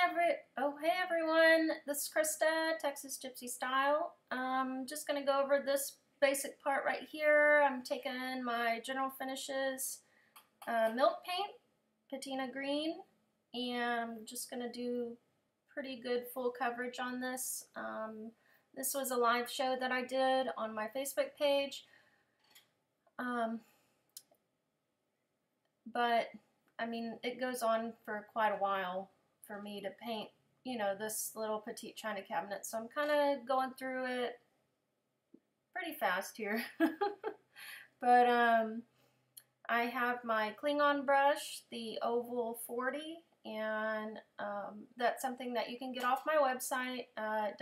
Hey everyone, this is Krista, Texas Gypsy Style. Just gonna go over this basic part right here. I'm taking my General Finishes milk paint, Patina green, and I'm just gonna do pretty good full coverage on this. This was a live show that I did on my Facebook page. But I mean, it goes on for quite a while for me to paint, this little petite china cabinet. So I'm kind of going through it pretty fast here. But I have my Klingon brush, the Oval 40, and that's something that you can get off my website at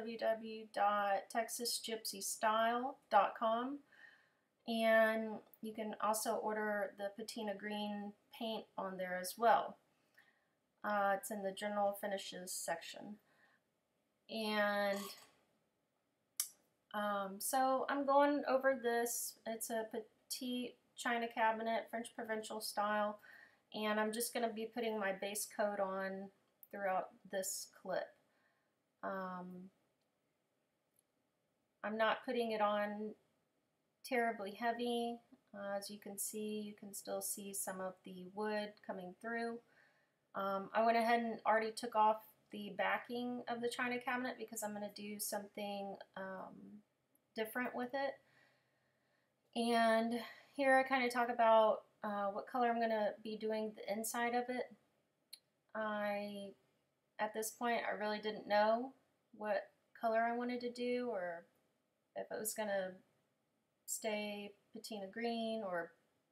www.texasgypsystyle.com. And you can also order the Patina green paint on there as well. It's in the General Finishes section. And so I'm going over this. It's a petite china cabinet, French provincial style. And I'm just going to be putting my base coat on throughout this clip. I'm not putting it on terribly heavy. As you can still see some of the wood coming through. I went ahead and already took off the backing of the china cabinet because I'm going to do something different with it. And here I kind of talk about what color I'm going to be doing the inside of it. At this point, I really didn't know what color I wanted to do, or if it was going to stay patina green or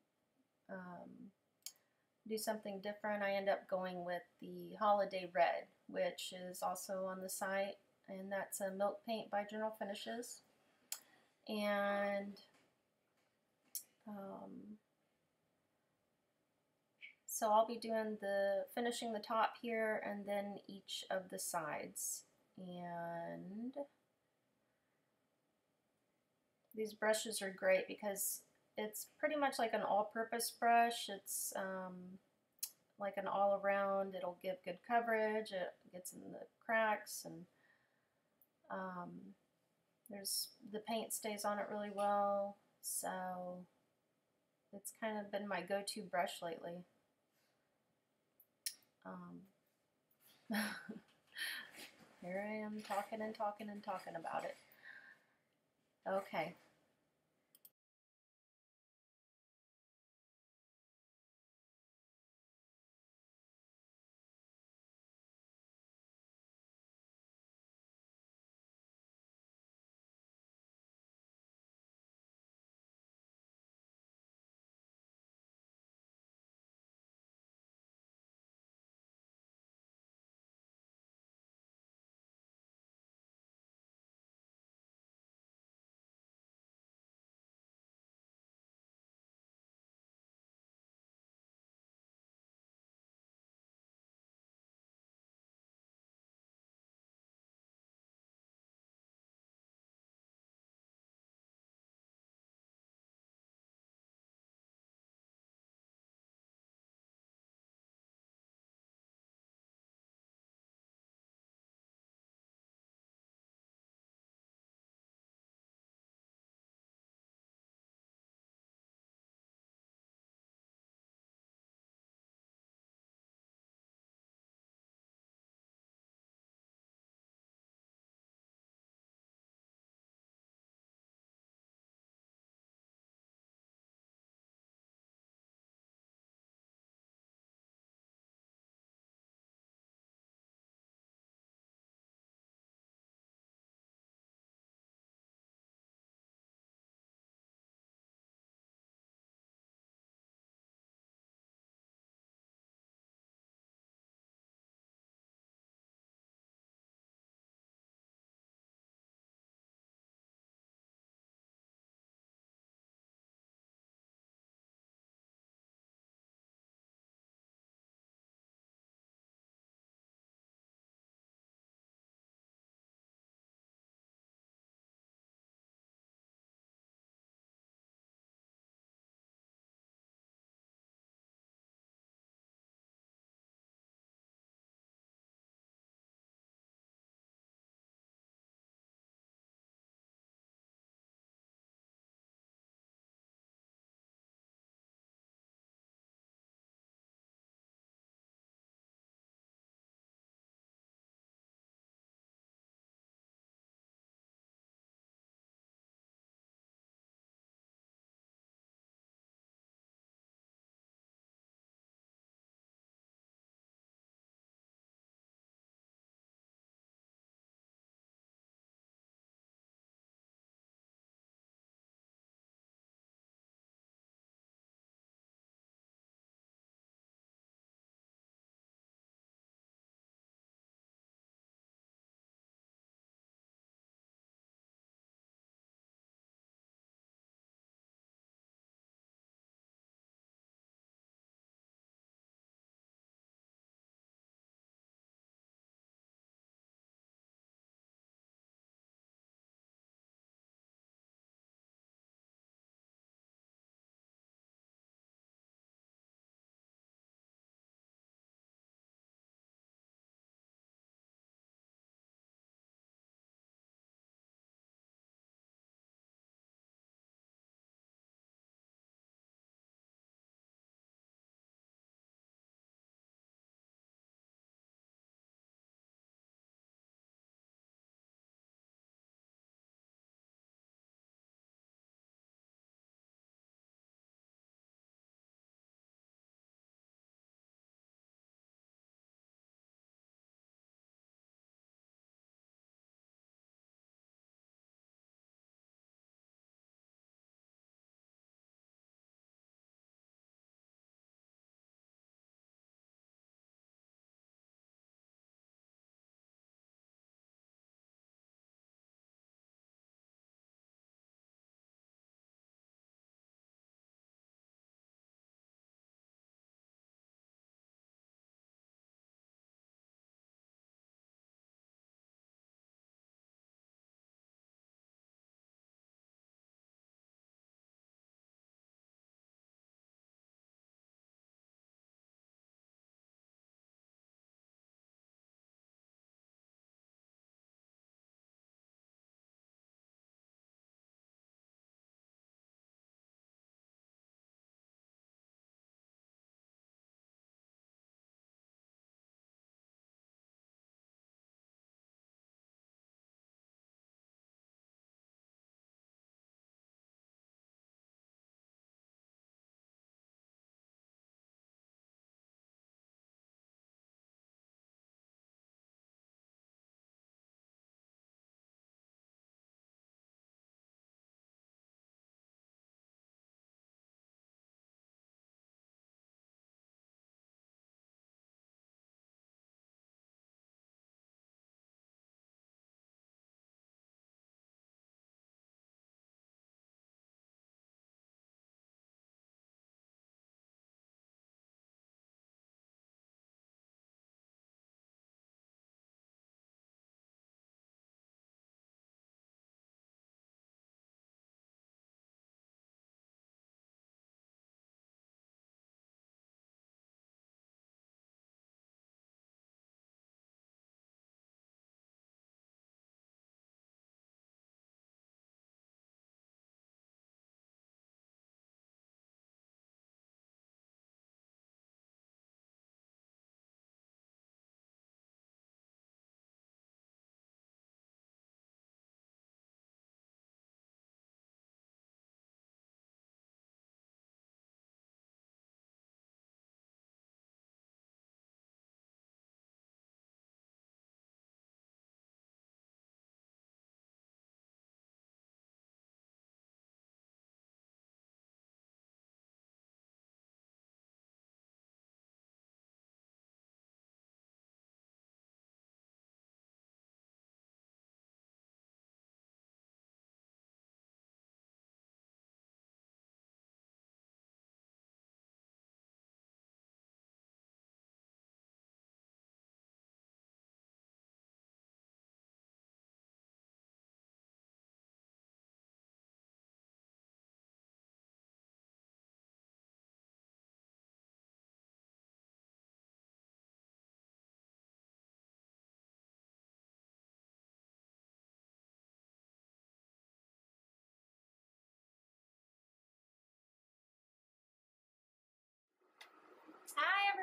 do something different. I end up going with the Holiday Red, which is also on the site, and that's a milk paint by General Finishes. And so I'll be doing finishing the top here and then each of the sides. And these brushes are great because it's pretty much like an all-purpose brush. It's like an all-around. It'll give good coverage. It gets in the cracks, and the paint stays on it really well. So it's kind of been my go-to brush lately. Here I am talking and talking and talking about it. Okay.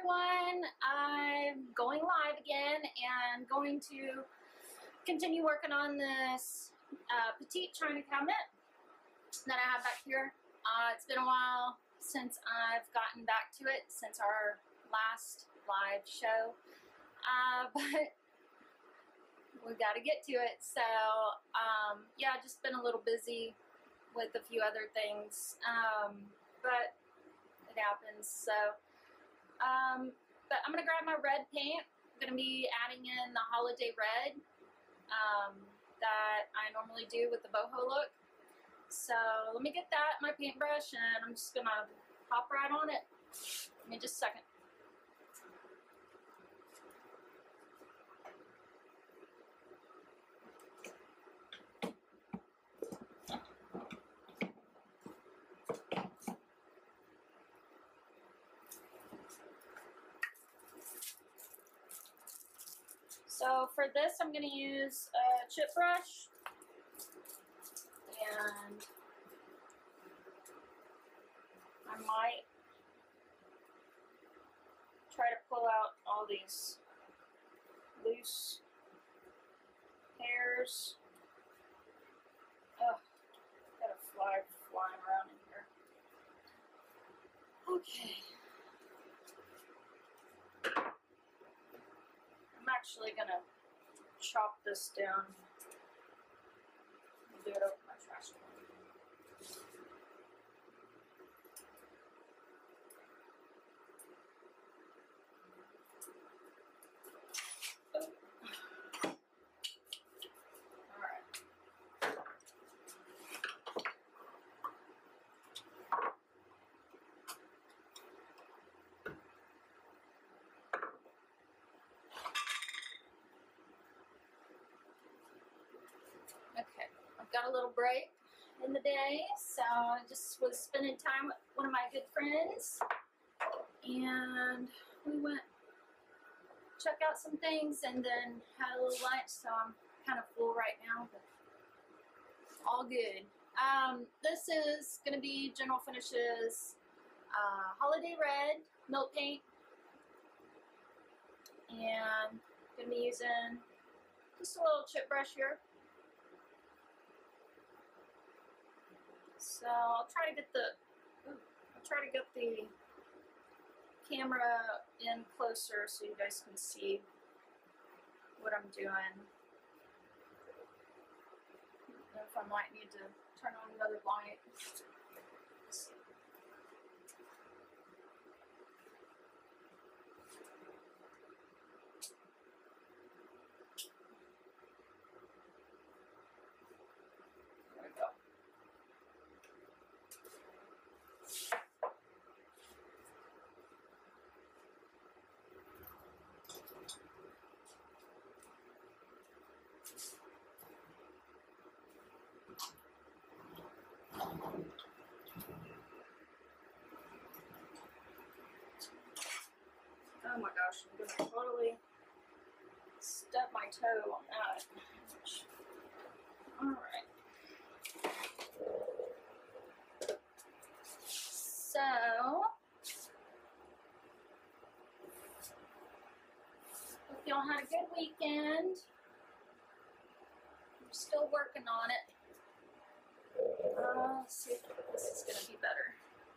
everyone. I'm going live again and going to continue working on this petite china cabinet that I have back here. It's been a while since I've gotten back to it, since our last live show, but we got to get to it. So yeah, just been a little busy with a few other things, but it happens. So but I'm gonna grab my red paint. I'm gonna be adding in the holiday red that I normally do with the boho look. So let me get that, my paintbrush, and I'm just gonna hop right on it. Give me just a second. So for this, I'm going to use a chip brush, and I might try to pull out all these loose hairs. Ugh, got a fly flying around in here. Okay. I'm actually going to chop this down and do it over my trash can. Okay, I've got a little break in the day, so I just was spending time with one of my good friends, and we went check out some things and then had a little lunch, so I'm kind of full right now, but all good. This is going to be General Finishes Holiday Red Milk Paint, and going to be using just a little chip brush here. So I'll try to get the camera in closer so you guys can see what I'm doing. I don't know if I might need to turn on another light. Let's see. There we go. Oh my gosh, I'm gonna totally stub my toe on that. Alright. So, hope y'all had a good weekend. I'm still working on it. Let's see if this is going to be better.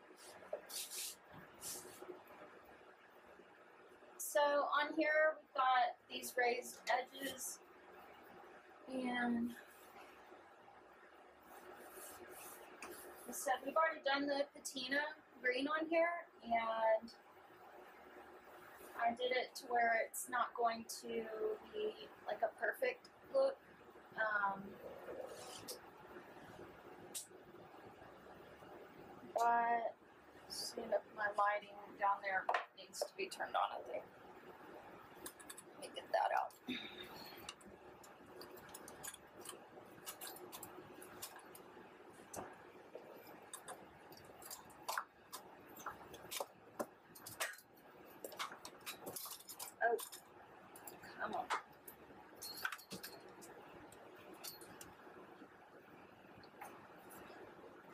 So on here we've got these raised edges, and I said we've already done the patina green on here, and I did it to where it's not going to be like a perfect look. But seeing if my lighting down there needs to be turned on, I think. Let me get that out. Oh, come on.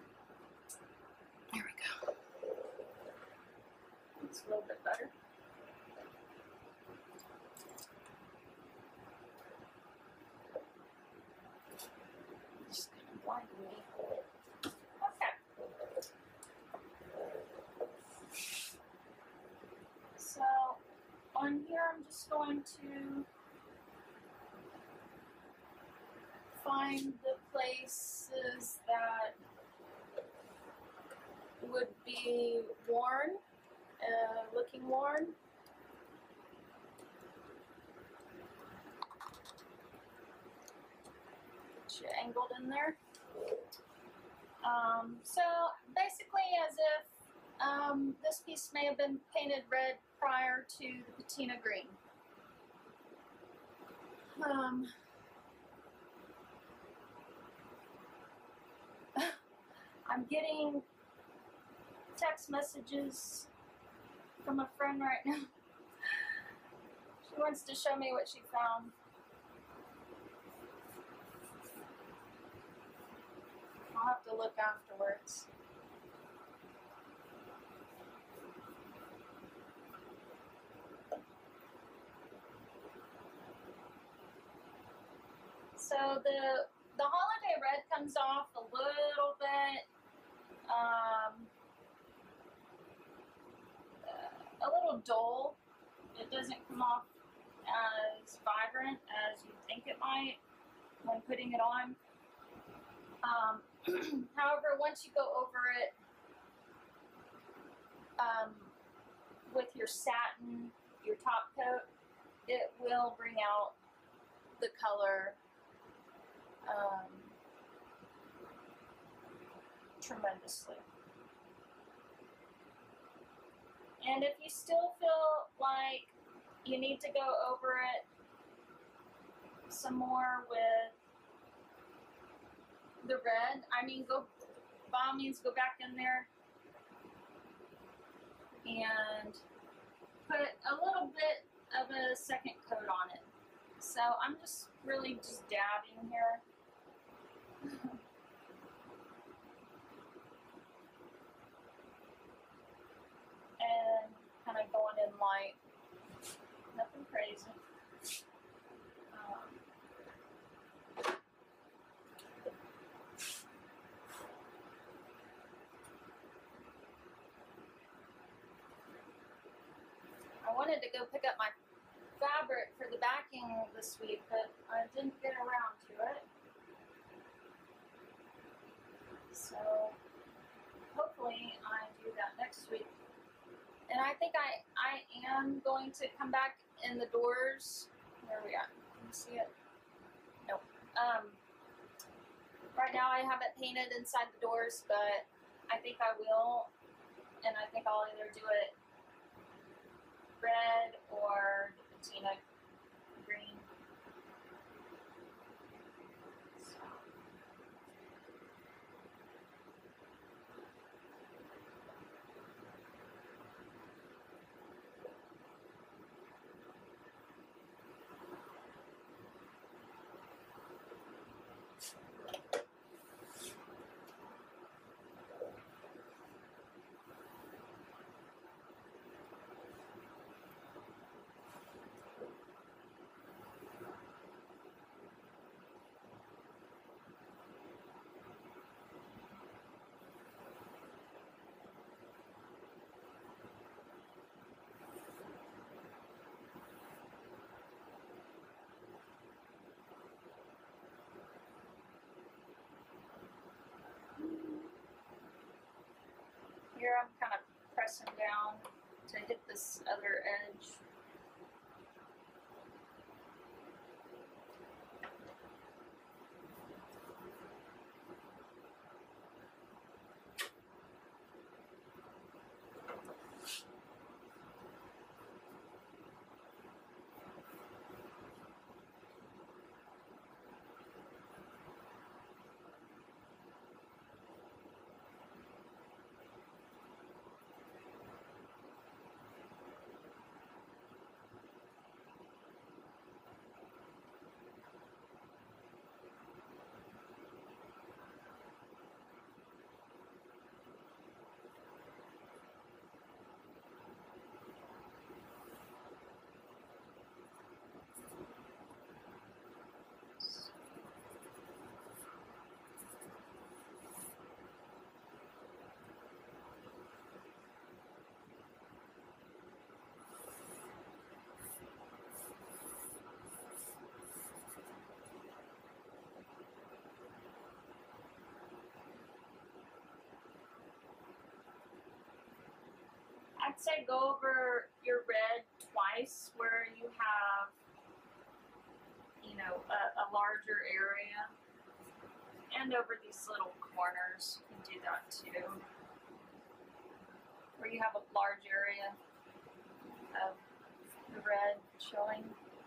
There we go. It's a little bit better. to find the places that would be worn, looking worn. Get you angled in there. So basically as if this piece may have been painted red prior to the patina green. I'm getting text messages from a friend right now. She wants to show me what she found. I'll have to look afterwards. So the holiday red comes off a little bit, a little dull. It doesn't come off as vibrant as you think it might when putting it on. However, once you go over it with your satin, your top coat, it will bring out the color tremendously. And if you still feel like you need to go over it some more with the red, I mean, go, by all means, go back in there and put a little bit of a second coat on it. So I'm just really just dabbing here. And kind of going in light, nothing crazy. I wanted to go pick up my fabric for the backing this week, but I didn't get around to it. So hopefully I do that next week. And I think I am going to come back in the doors. Where are we at? Can you see it? Nope. Right now I have it painted inside the doors, but I think I will. And I think I'll either do it red or patina green. So. Here I'm kind of pressing down to hit this other edge. I'd say go over your red twice where you have, you know, a larger area, and over these little corners. You can do that too, where you have a large area of the red showing.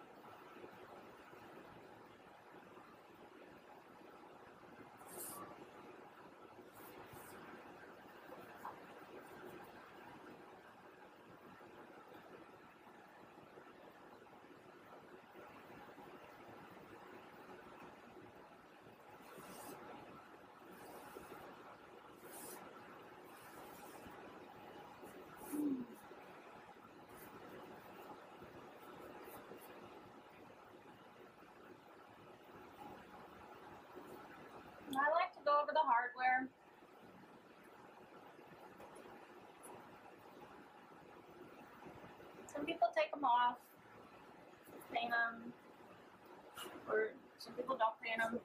I like to go over the hardware. Some people take them off, paint them, or some people don't paint them.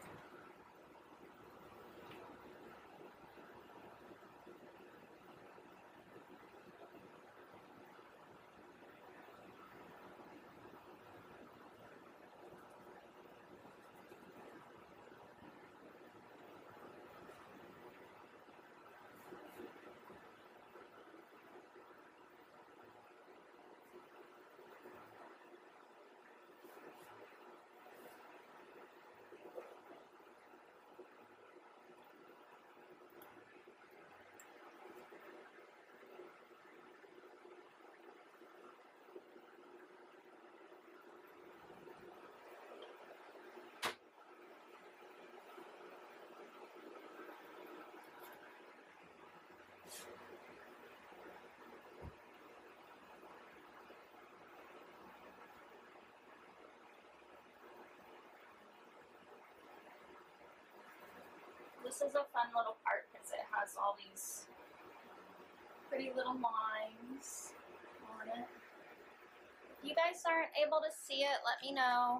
This is a fun little part because it has all these pretty little lines on it. If you guys aren't able to see it, let me know.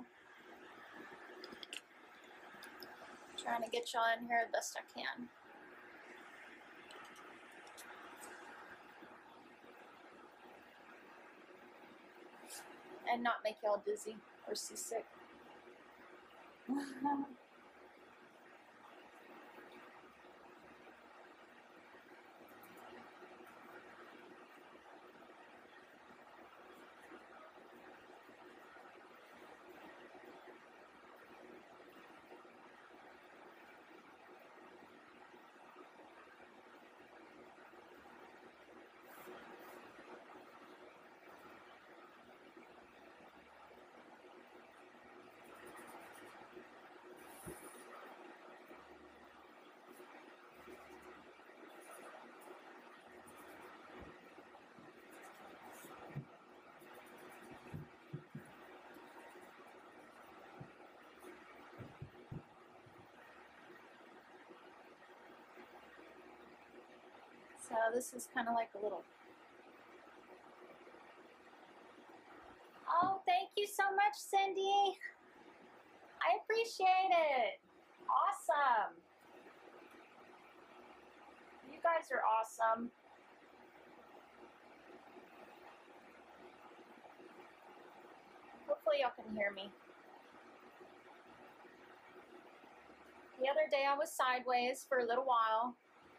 I'm trying to get y'all in here the best I can. And not make y'all dizzy or seasick. So this is kind of like a little... Oh, thank you so much, Cindy. I appreciate it. Awesome. You guys are awesome. Hopefully y'all can hear me. The other day I was sideways for a little while.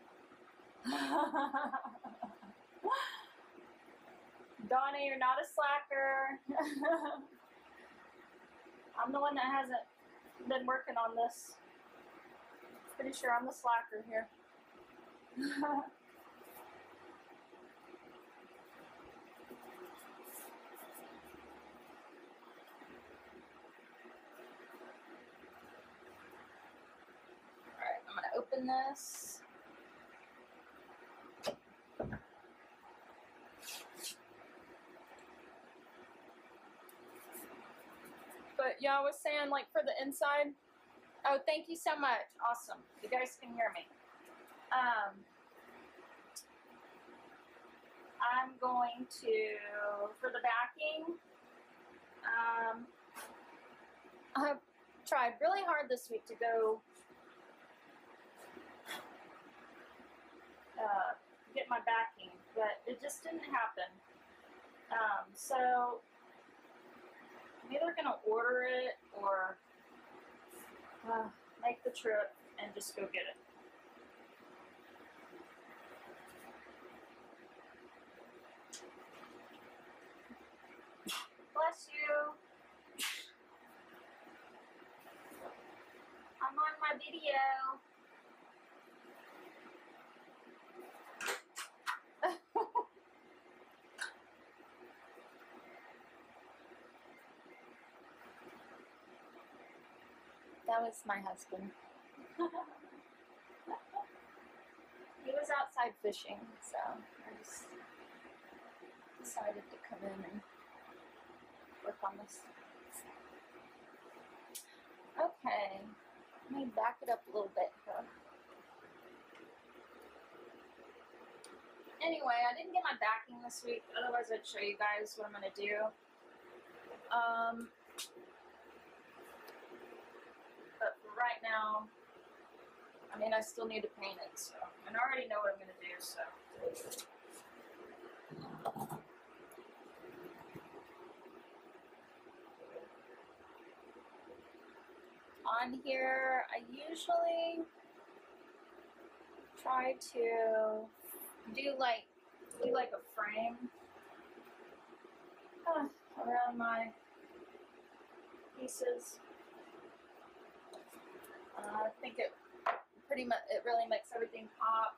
Donna, you're not a slacker. I'm the one that hasn't been working on this. Pretty sure I'm the slacker here. Alright, I'm gonna open this. But yeah, I was saying, like, for the inside. Oh, thank you so much. Awesome. You guys can hear me. I'm going to, for the backing, I've tried really hard this week to go get my backing but it just didn't happen. So I'm either going to order it or make the trip and just go get it. Bless you. I'm on my video. That was my husband. He was outside fishing, so I just decided to come in and work on this. Okay, let me back it up a little bit here. Anyway, I didn't get my backing this week, otherwise I'd show you guys what I'm going to do. But for right now, I mean, I still need to paint it, so, and I already know what I'm going to do, so. On here, I usually try to do like a frame around my pieces. I think it really makes everything pop.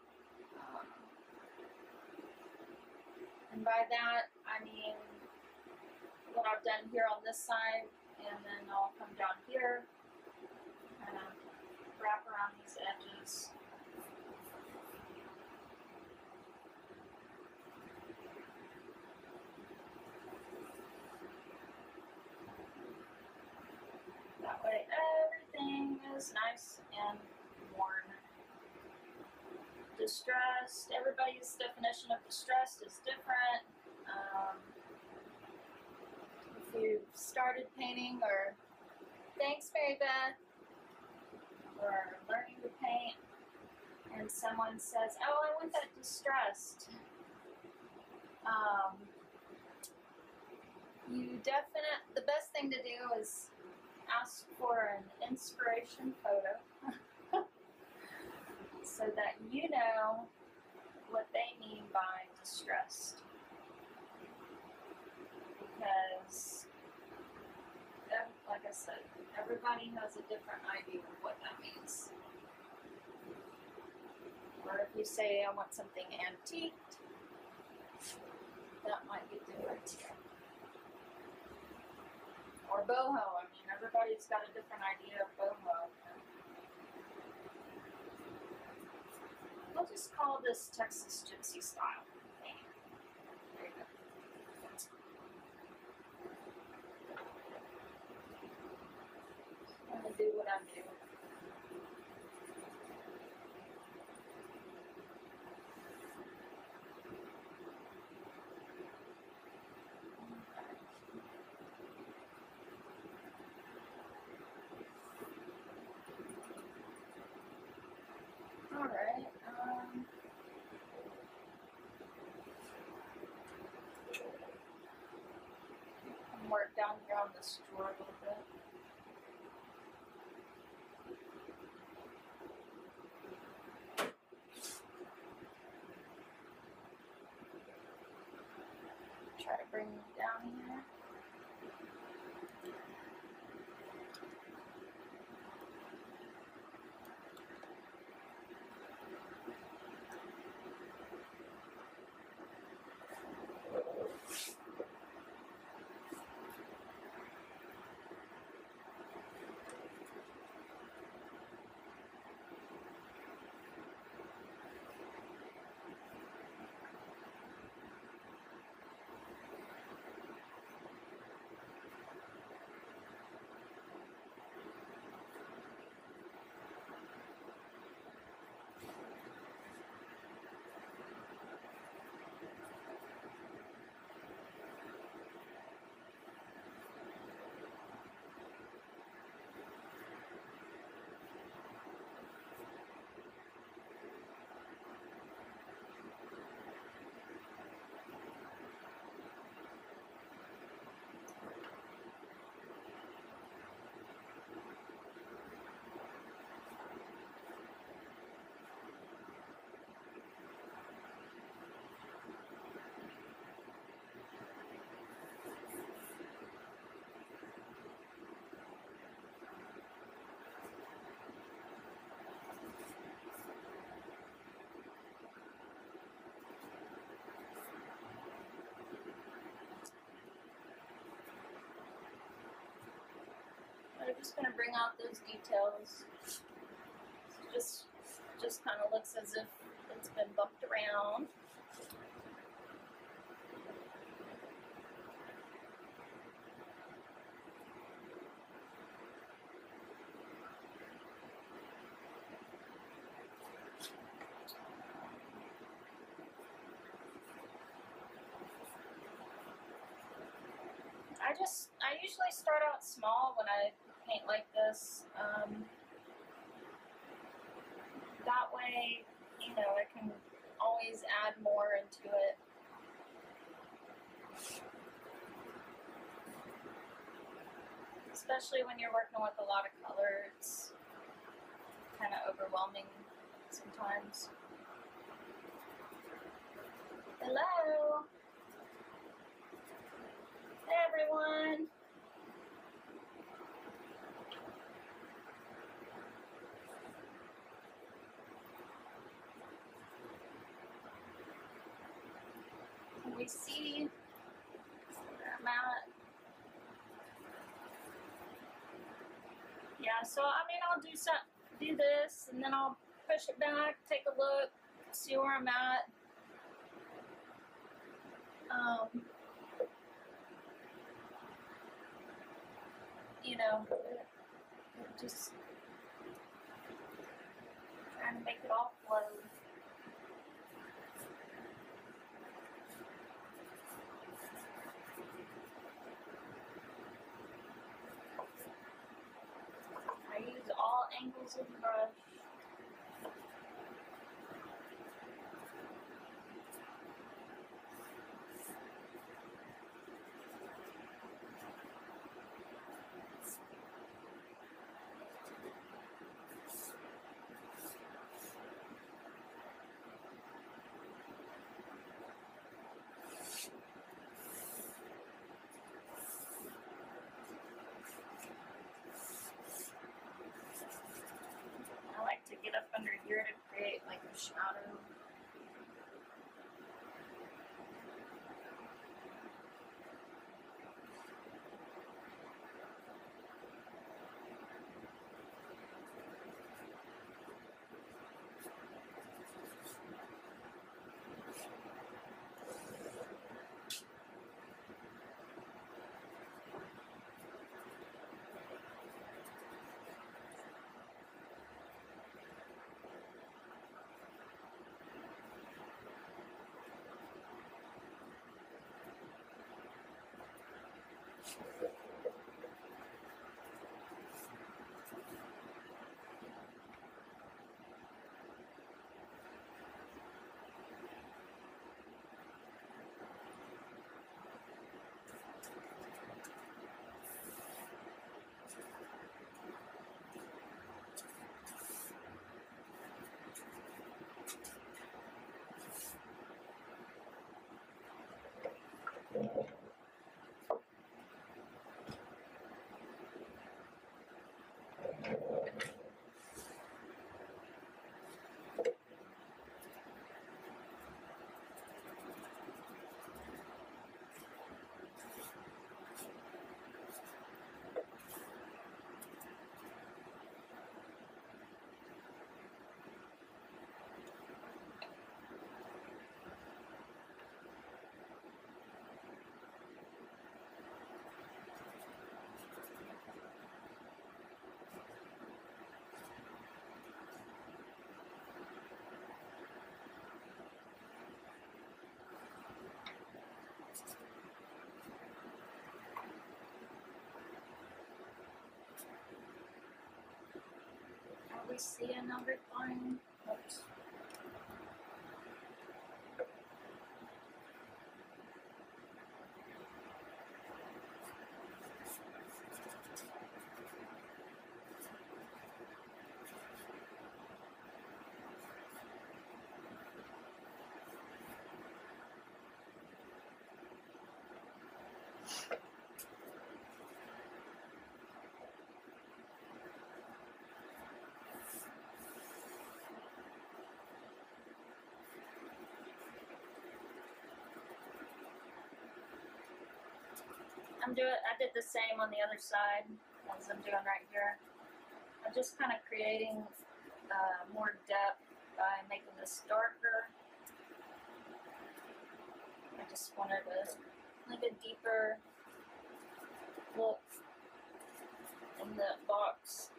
And by that, I mean what I've done here on this side, and then I'll come down here, kind of wrap around these edges. That way everything is nice and worn. Distressed, everybody's definition of distressed is different. If you've started painting, or thanks Mary Beth, or learning to paint, and someone says, oh, I want that distressed, the best thing to do is ask for an inspiration photo so that you know what they mean by distressed. Because, like I said, everybody has a different idea of what that means. Or if you say, I want something antiqued, that might be different too. Or boho, I mean, everybody's got a different idea of boho. We'll just call this Texas Gypsy style. There you go. I'm going to do what I'm doing. Alright, work down here on this drawer a little bit. Try to bring it down here. just going to bring out those details. Just kind of looks as if it's been bumped around. I usually start out small when I paint like this. That way, you know, I can always add more into it. Especially when you're working with a lot of color, it's kind of overwhelming sometimes. Hello! Hey everyone! Can we see where I'm at? Yeah, so I mean, I'll do this, and then I'll push it back, take a look, see where I'm at. You know, just trying to make it all flow. I use all angles of the brush. I like to get up under here to create like a shadow. We see another thing. Oops. I did the same on the other side. as I'm doing right here. I'm just kind of creating more depth by making this darker. I just wanted like a deeper look in the box.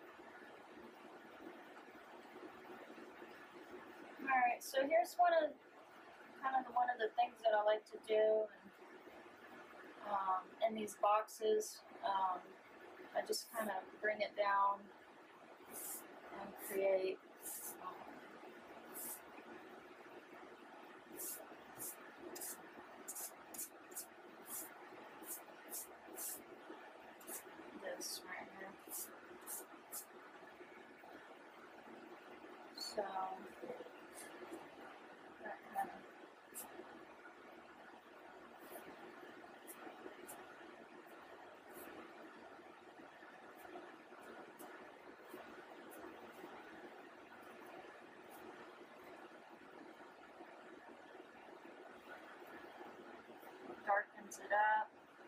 Alright, so here's one of the things that I like to do in these boxes. I just kind of bring it down and create this right here. So that kind of darkens it up.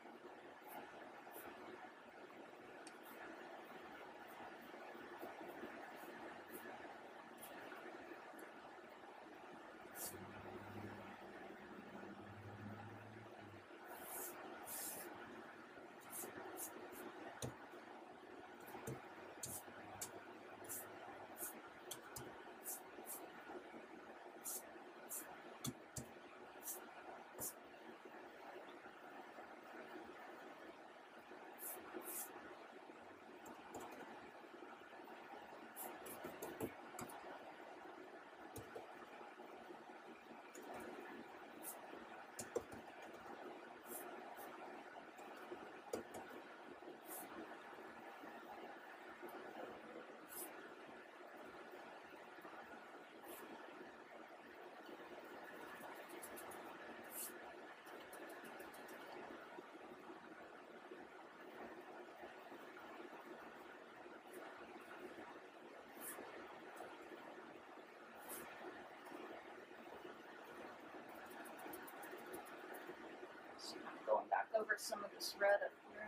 So I'm going back over some of this red up here.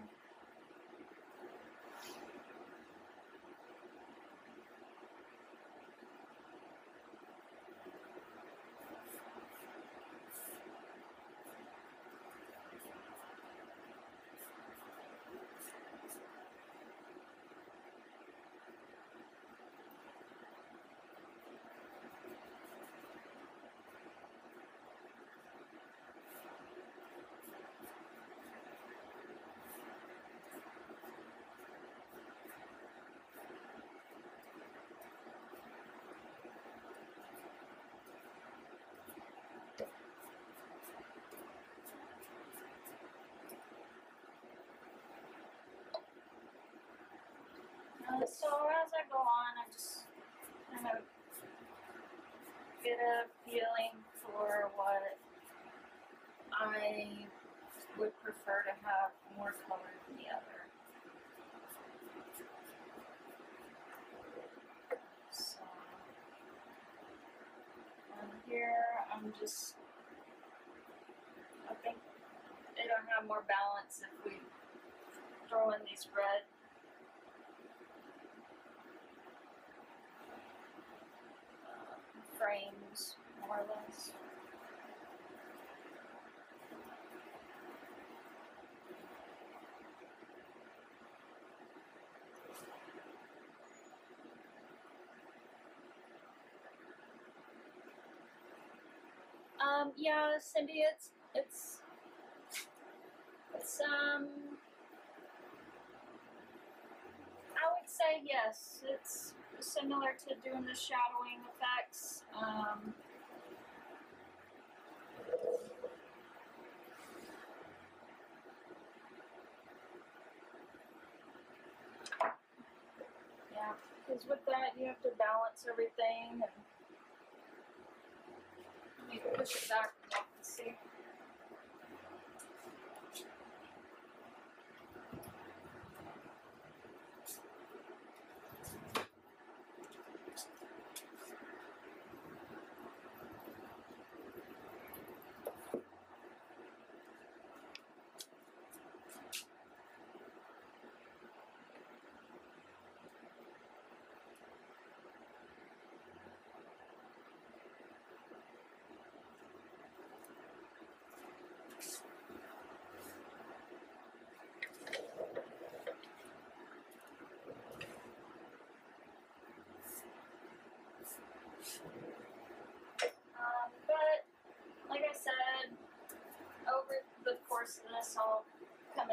So as I go on, I just kind of get a feeling for what I would prefer to have more color than the other. So, and here I'm just, I think it'll have more balance if we throw in these red frames, more or less. Yeah, Cindy, it's I would say yes, it's similar to doing the shadowing effects. Yeah, because with that you have to balance everything, and you can push it back and look to see.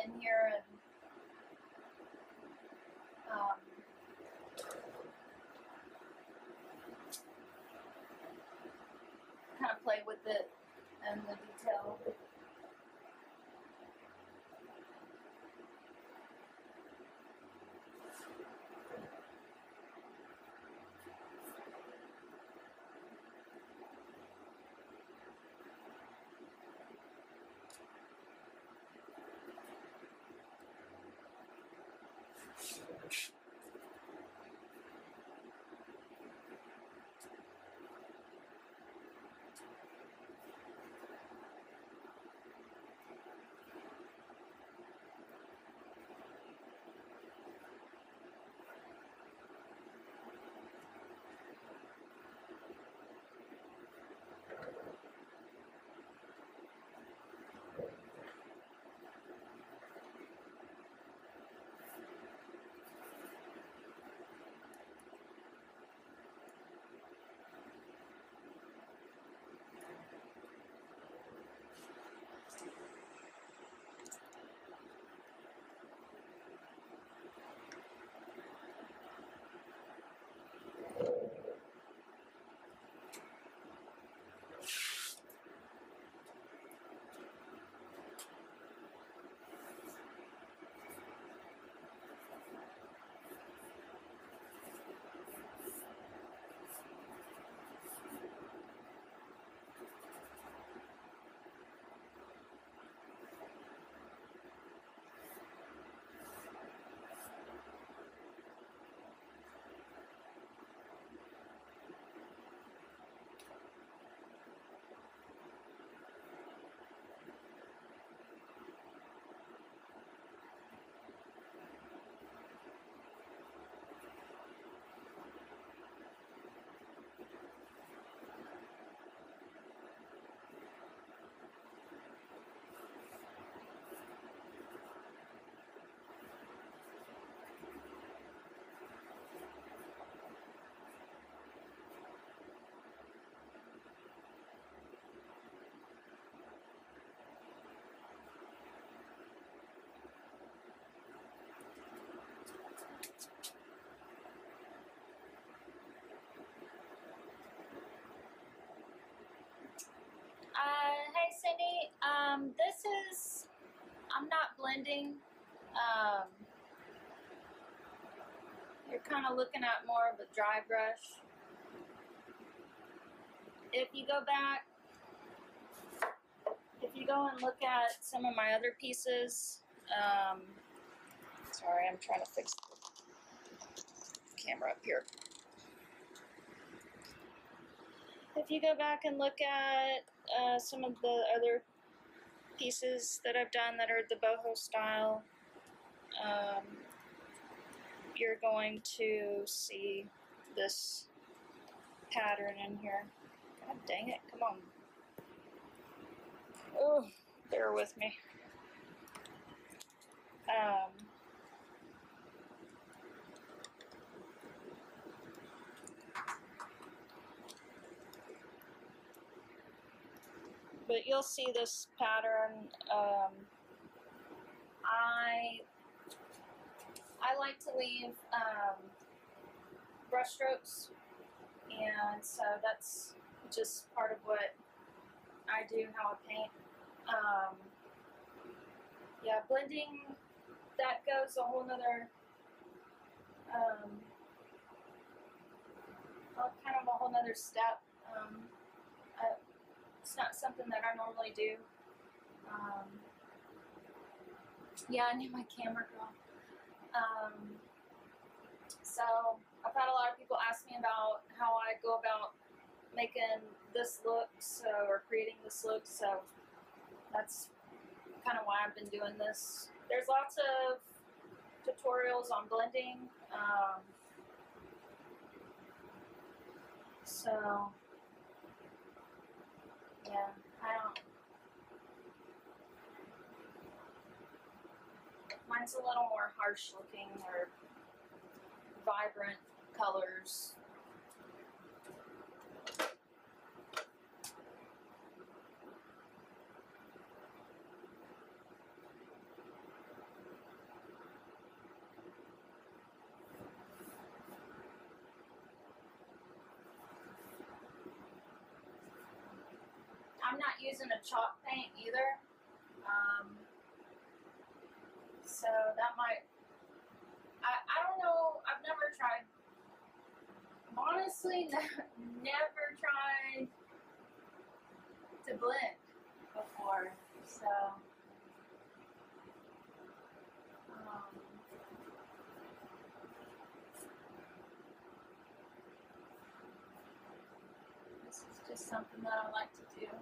in here and kind of play with it and the detail. Hey Cindy, this is, I'm not blending. You're kind of looking at more of a dry brush. If you go back, if you go and look at some of my other pieces, sorry, I'm trying to fix the camera up here. If you go back and look at some of the other pieces that I've done that are the boho style, you're going to see this pattern in here. God dang it, come on. Oh, bear with me. But you'll see this pattern. I like to leave brush strokes, and so that's just part of what I do, how I paint. Yeah, blending, that goes a whole nother, kind of a whole nother step. It's not something that I normally do. Yeah, I need my camera girl. So I've had a lot of people ask me about how I go about making this look, or creating this look, so that's kind of why I've been doing this. There's lots of tutorials on blending, so yeah, mine's a little more harsh looking or vibrant colors. using a chalk paint either. So that might, I don't know, I've never tried, honestly, never tried to blend before, so, this is just something that I like to do.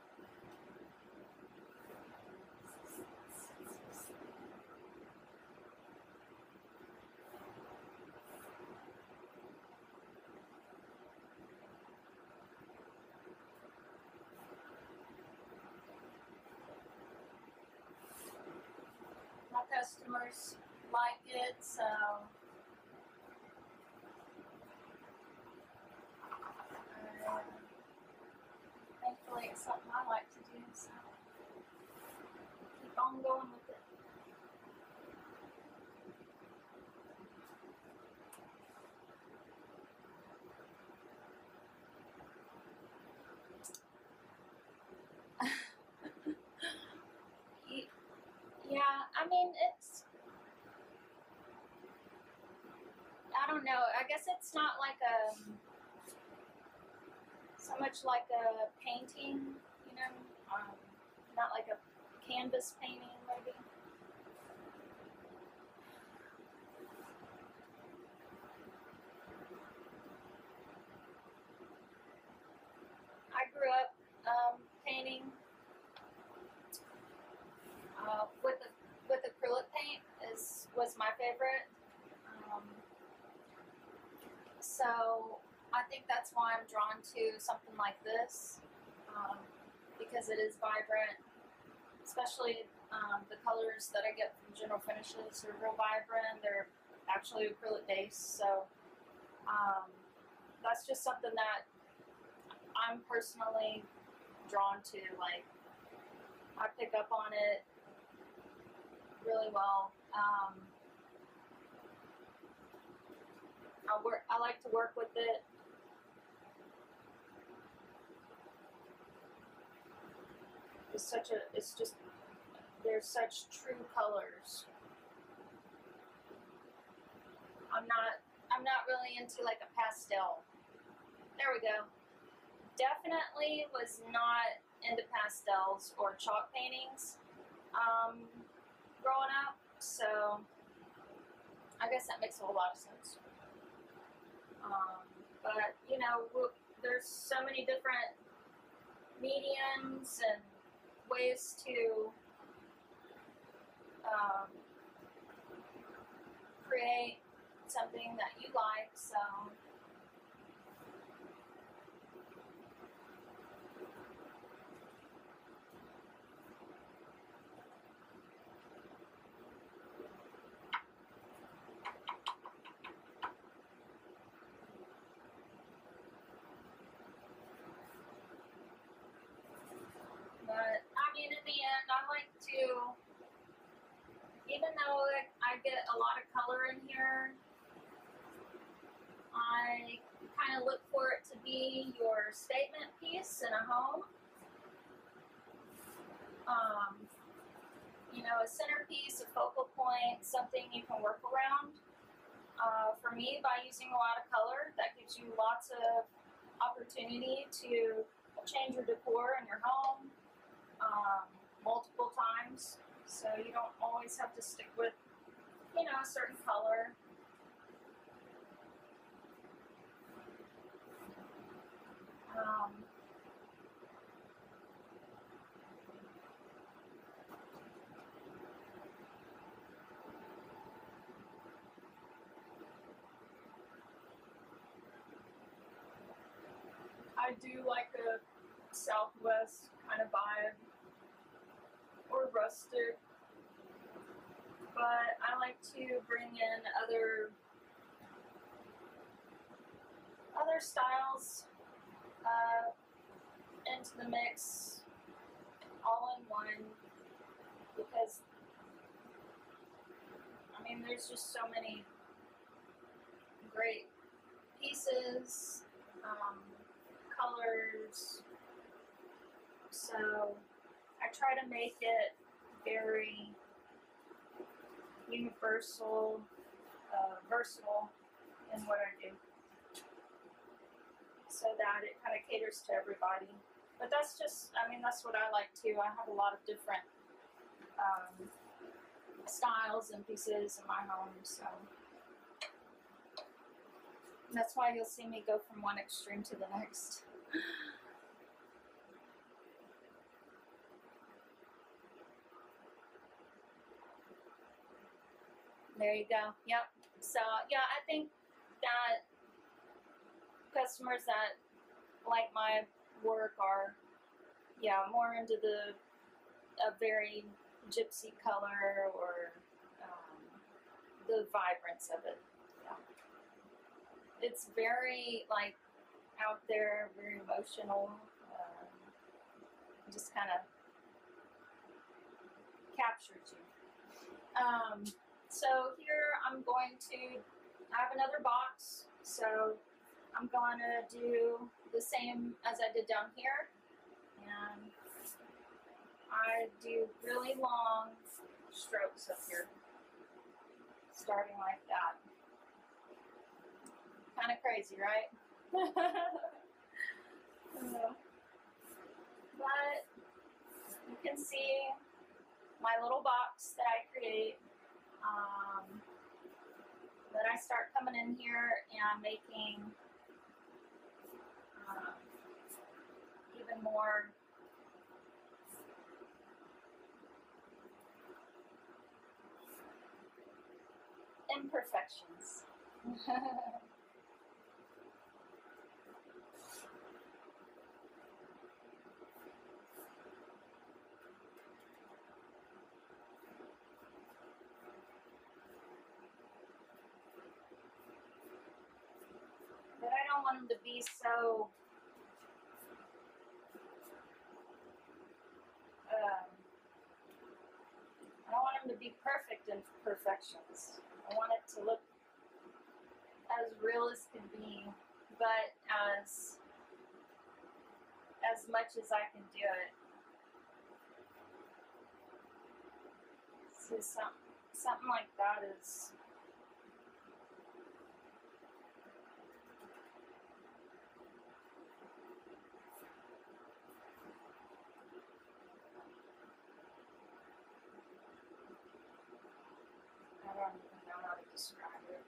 My customers like it, so thankfully it's something I like to do, so keep on going with it. Yeah, I mean, it's, I don't know, I guess it's not like so much like a painting, you know, not like a canvas painting maybe. I grew up painting with acrylic paint was my favorite. So I think that's why I'm drawn to something like this, because it is vibrant, especially the colors that I get from General Finishes are real vibrant. They're actually acrylic based, so that's just something that I'm personally drawn to. Like, I pick up on it really well. I like to work with it. It's just, there's such true colors. I'm not really into like a pastel. There we go. Definitely was not into pastels or chalk paintings growing up, so I guess that makes a whole lot of sense. But you know, there's so many different mediums and ways to create something that you like, so but I mean, in the end, I like to, even though I get a lot of color in here, I kind of look for it to be your statement piece in a home. You know, a centerpiece, a focal point, something you can work around. For me, by using a lot of color, that gives you lots of opportunity to change your decor in your home multiple times. So you don't always have to stick with, you know, a certain color. I do like a Southwest kind of vibe, or rustic, but I like to bring in other styles into the mix all in one, because I mean, there's just so many great pieces, colors, So I try to make it very universal, versatile in what I do, so that it kind of caters to everybody. But that's just, I mean, that's what I like too. I have a lot of different styles and pieces in my home, so that's why you'll see me go from one extreme to the next. There you go. Yep. So yeah, I think that customers that like my work are, yeah, more into a very gypsy color, or the vibrance of it. Yeah. It's very like out there, very emotional. Just kind of captures you. So here I'm going to, I have another box, so I'm going to do the same as I did down here, and I do really long strokes up here, starting like that. Kind of crazy, right? But you can see my little box that I create. Then I start coming in here and making even more imperfections. But I don't want them to be so I don't want them to be perfect imperfections. I want it to look as real as can be, but as much as I can do it. So something like that is I don't even know how to describe it.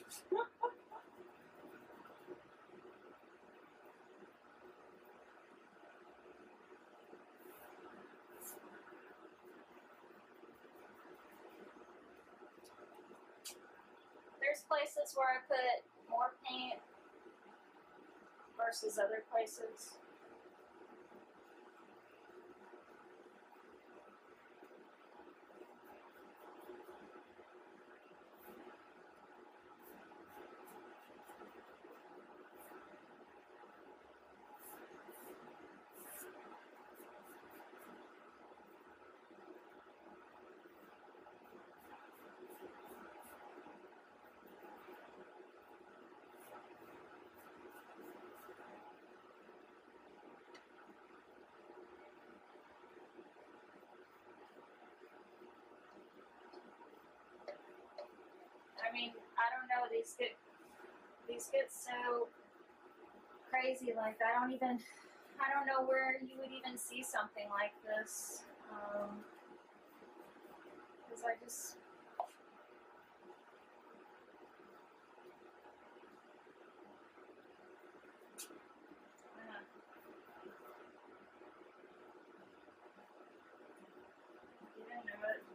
There's places where I put more paint versus other places. I mean, I don't know, these get so crazy. Like I don't know where you would even see something like this, because I just you don't know it.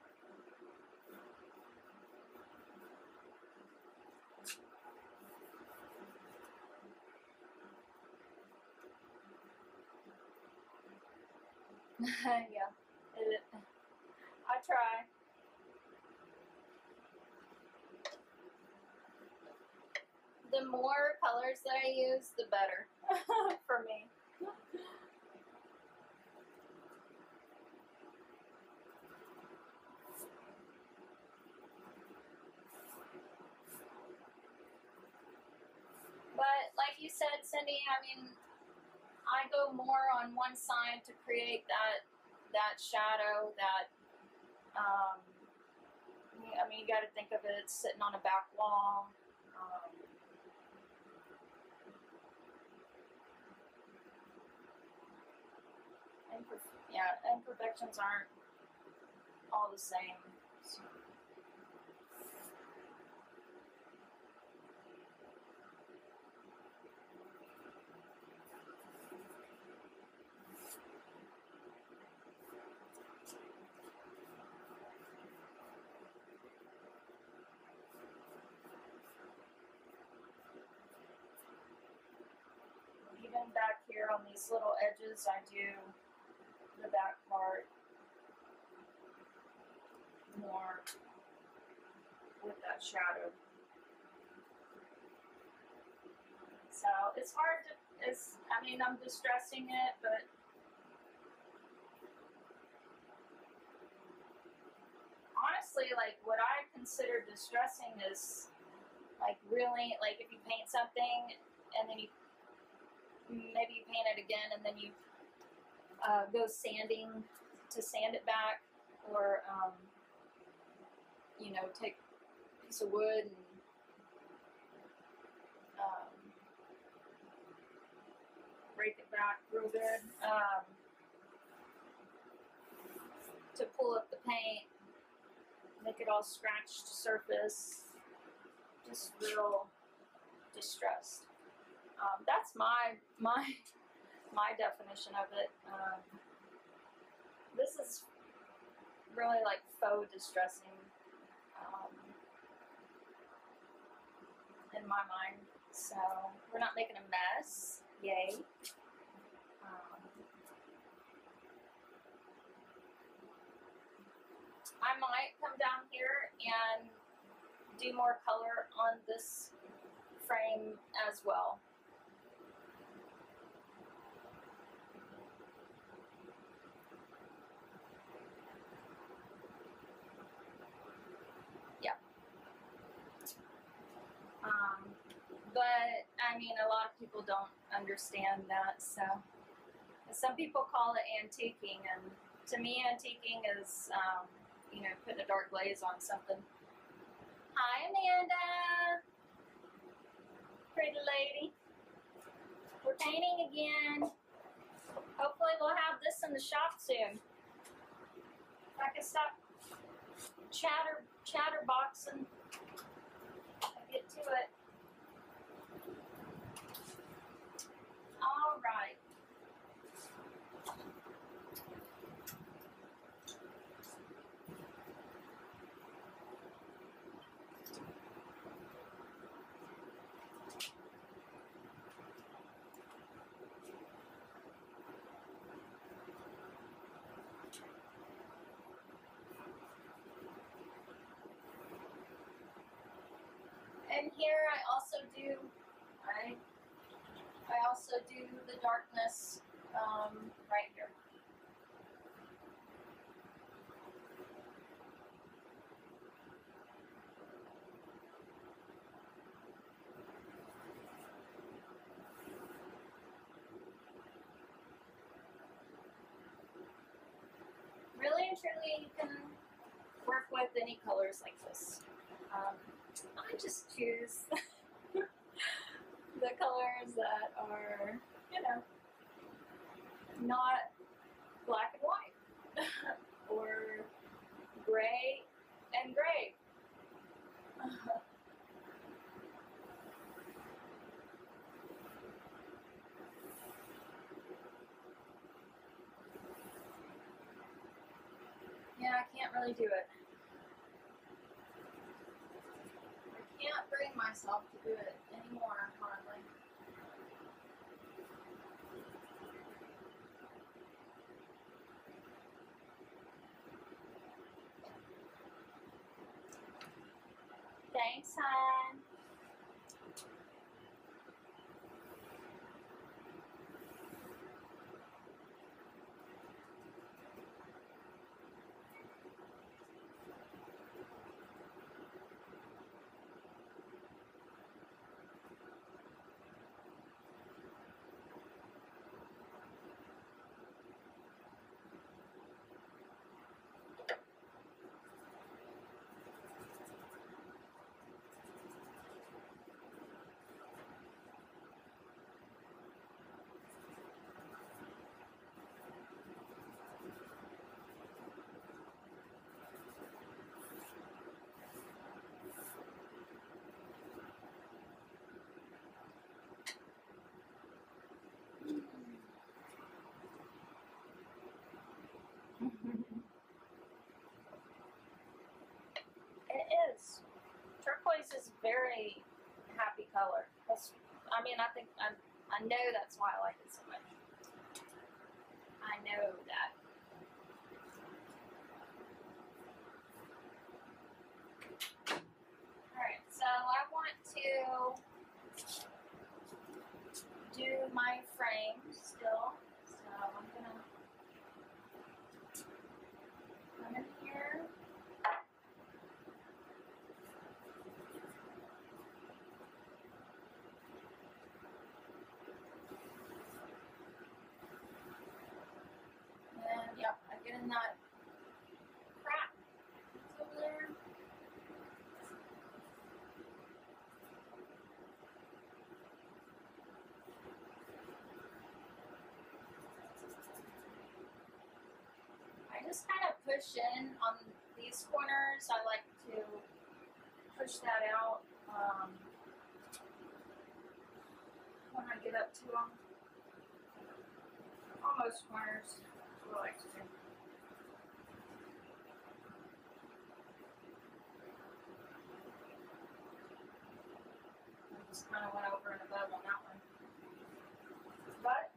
Yeah, I try. The more colors that I use, the better for me. But like you said, Cindy, I mean, I go more on one side to create that shadow, that I mean, you got to think of it sitting on a back wall. Imperfections aren't all the same. So. Even back here on these little edges, I do the back part more with that shadow. So it's hard to, I mean, I'm distressing it, but honestly, like what I consider distressing is like really, like if you paint something and then maybe you paint it again and then you go sanding to sand it back, or you know, take a piece of wood and break it back real good to pull up the paint, make it all scratched surface, just real distressed. That's my definition of it. This is really like faux distressing in my mind. So we're not making a mess, yay. I might come down here and do more color on this frame as well. Yeah. But I mean, a lot of people don't understand that, so some people call it antiquing, and to me antiquing is you know, putting a dark glaze on something. Hi, Amanda. Pretty lady. We're painting again. Hopefully we'll have this in the shop soon. If I can stop chatterboxing, I'll get to it. All right. And here I also do the darkness right here. Really and truly, you can work with any colors like this. I just choose the colors that are, you know, not black and white or gray and gray. Yeah, I can't really do it. I can't bring myself to do it anymore, hardly. Thanks, hon. this is very happy color. I mean, I know that's why I like it so much. I know that. Alright, so I want to do my frame still. So I'm gonna come in here. And yep, I get in that crap that's over there. I just kind of push in on these corners. I like to push that out when I get up to them. Almost corners, that's what I like to do. I just kind of went over and above on that one. But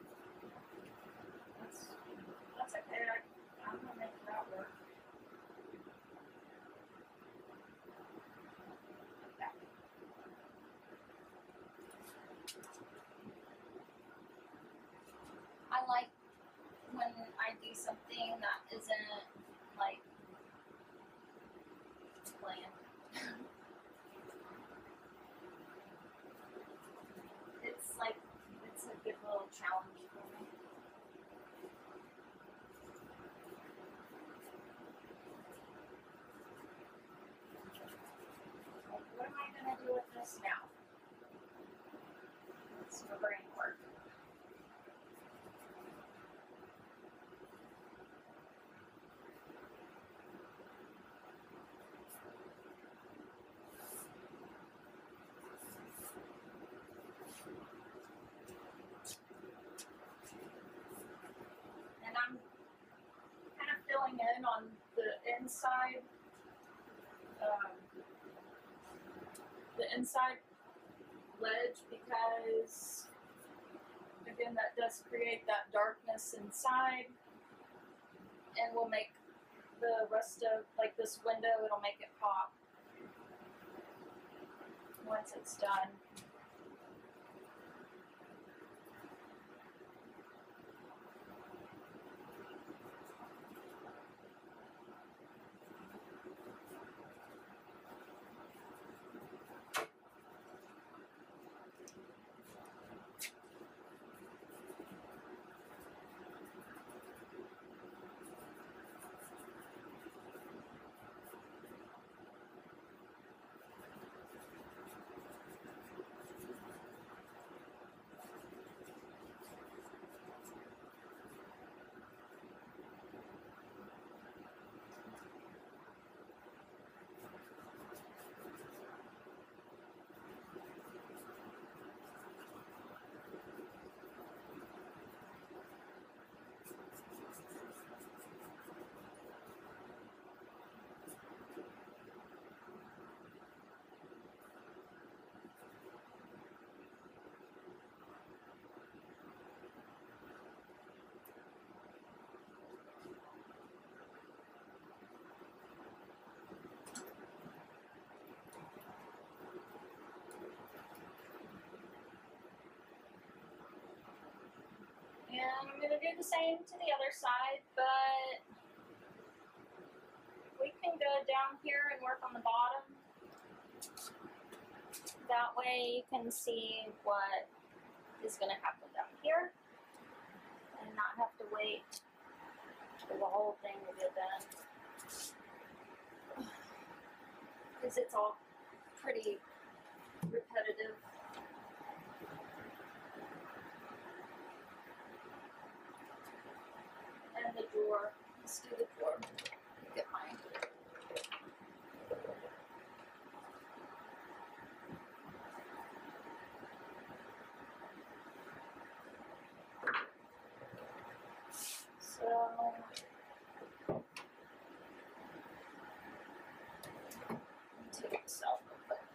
that's okay. I'm gonna make that work. Like that. I like when I do something that isn't like bland. It's a good little challenge for me. Like, what am I gonna do with this now? It's my brain work. And I'm kind of filling in on the inside ledge because, again, that does create that darkness inside and will make the rest of, like this window, it'll make it pop once it's done. And I'm going to do the same to the other side, but we can go down here and work on the bottom. That way you can see what is going to happen down here and not have to wait for the whole thing to get done. Because it's all pretty repetitive. And the drawer. Let's do the drawer. Get mine. So take this out real quick.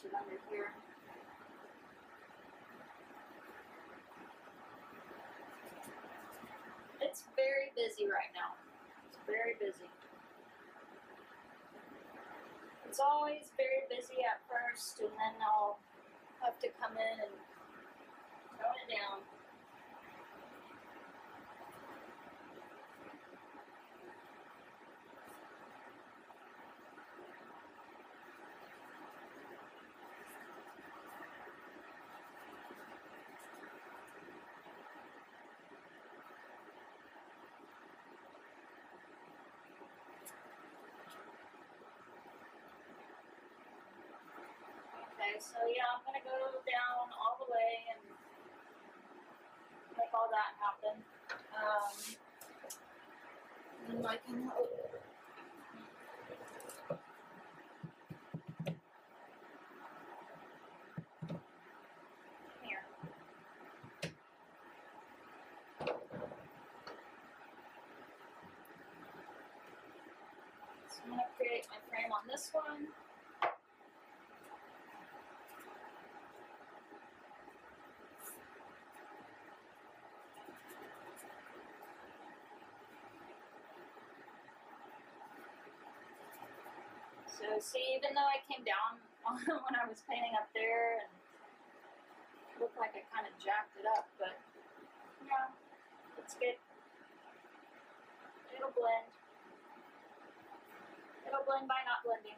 it under here. It's very busy right now. It's very busy. It's always very busy at first, and then I'll have to come in and tone it down. Okay, so yeah, I'm gonna go down all the way and make all that happen. And I can here. So I'm gonna create my frame on this one. So see, even though I came down when I was painting up there and it looked like I kind of jacked it up, but yeah, it's good. It'll blend. It'll blend by not blending.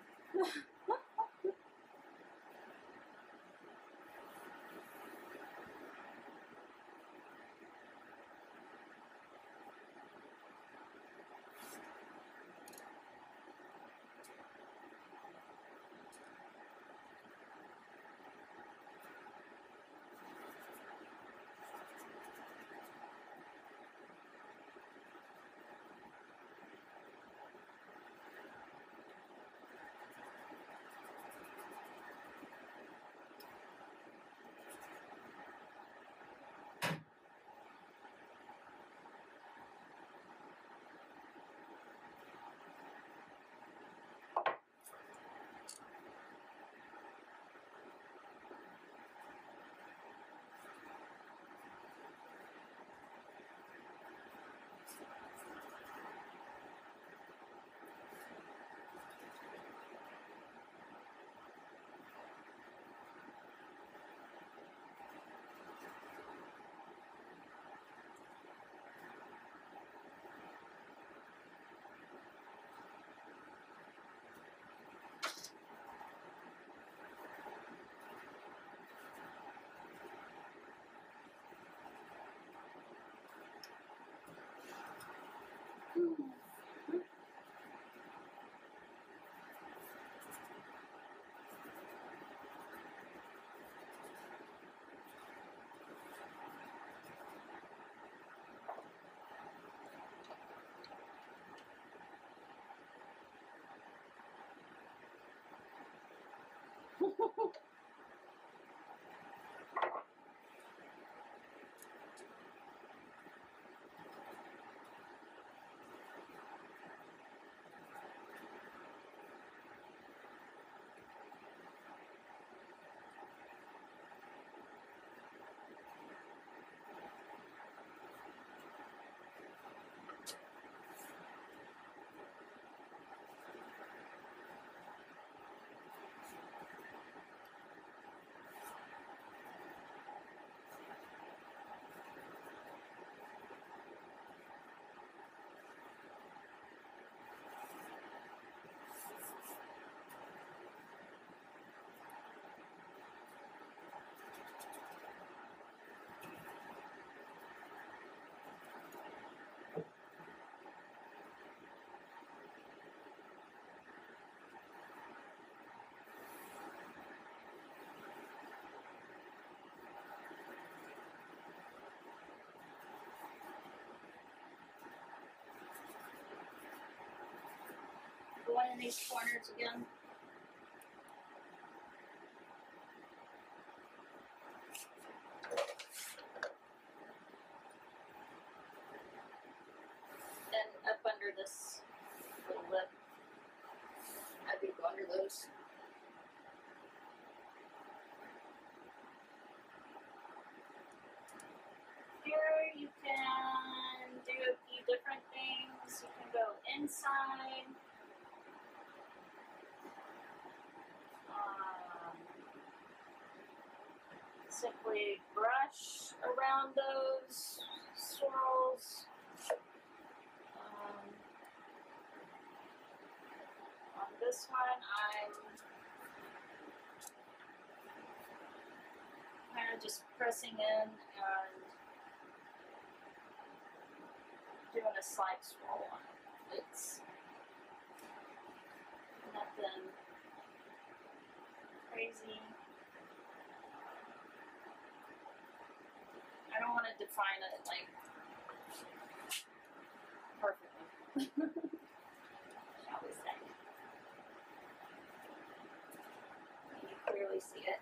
Going in these corners again. And up under this little lip. I do go under those. different things. You can go inside. Simply brush around those swirls. On this one, I'm kind of just pressing in and doing a slight swirl on it. It's nothing crazy. I don't want to define it like perfectly, shall we say. You clearly see it.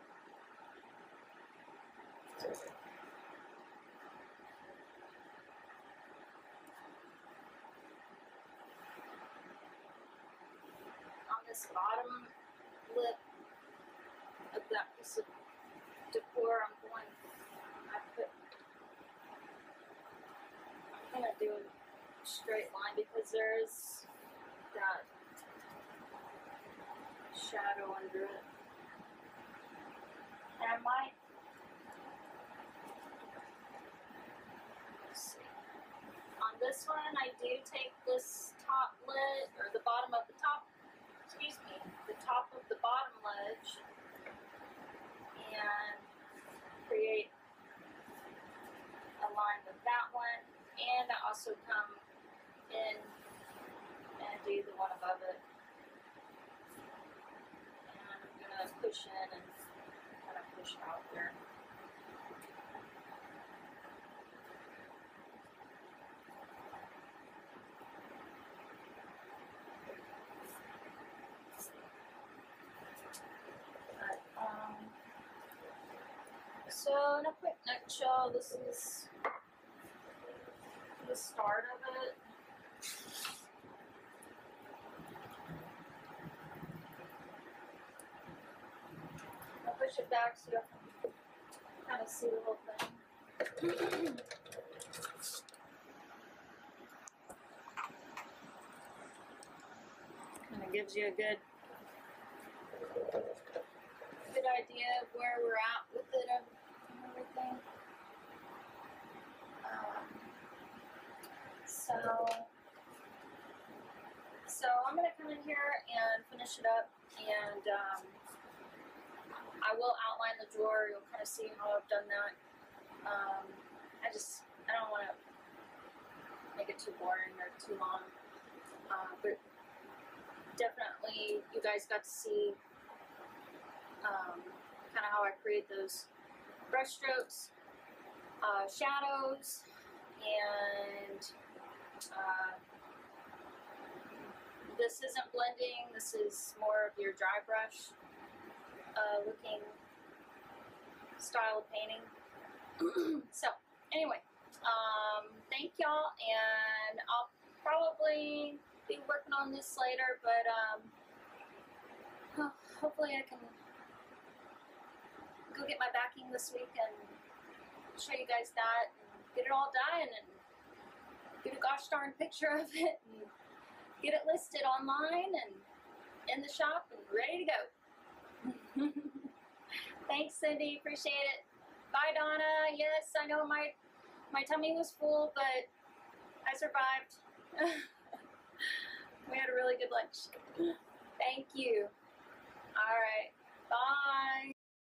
On this bottom lip of that piece of decor, I'm gonna do a straight line because there's that shadow under it. And I might, let's see. On this one, I do take this top lid, or the bottom of the top, excuse me, the top of the bottom ledge, and create a line with that one. And I also come in and do the one above it. And I'm going to push in and kind of push out there. So in a quick nutshell, this is the start of it. I'll push it back so you can kind of see the whole thing. Kind of gives you a good idea of where we're at with it and everything. So I'm going to come in here and finish it up, and I will outline the drawer. You'll kind of see how I've done that. I don't want to make it too boring or too long, but definitely you guys got to see kind of how I create those brush strokes, shadows, and this isn't blending, this is more of your dry brush looking style of painting. So anyway, thank y'all, and I'll probably be working on this later, but hopefully I can go get my backing this week and show you guys that and get it all done and get a gosh darn picture of it and get it listed online and in the shop and ready to go. Thanks, Cindy. Appreciate it. Bye, Donna. Yes, I know my tummy was full, but I survived. We had a really good lunch. Thank you. All right. Bye.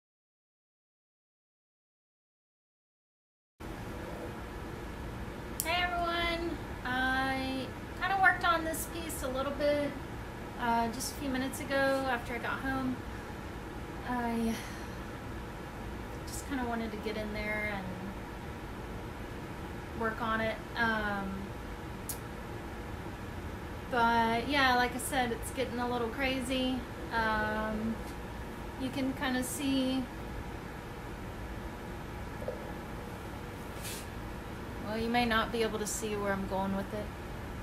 Hey everyone, I kind of worked on this piece a little bit just a few minutes ago after I got home. I just kind of wanted to get in there and work on it. But yeah, like I said, it's getting a little crazy. You can kind of see, well, you may not be able to see where I'm going with it.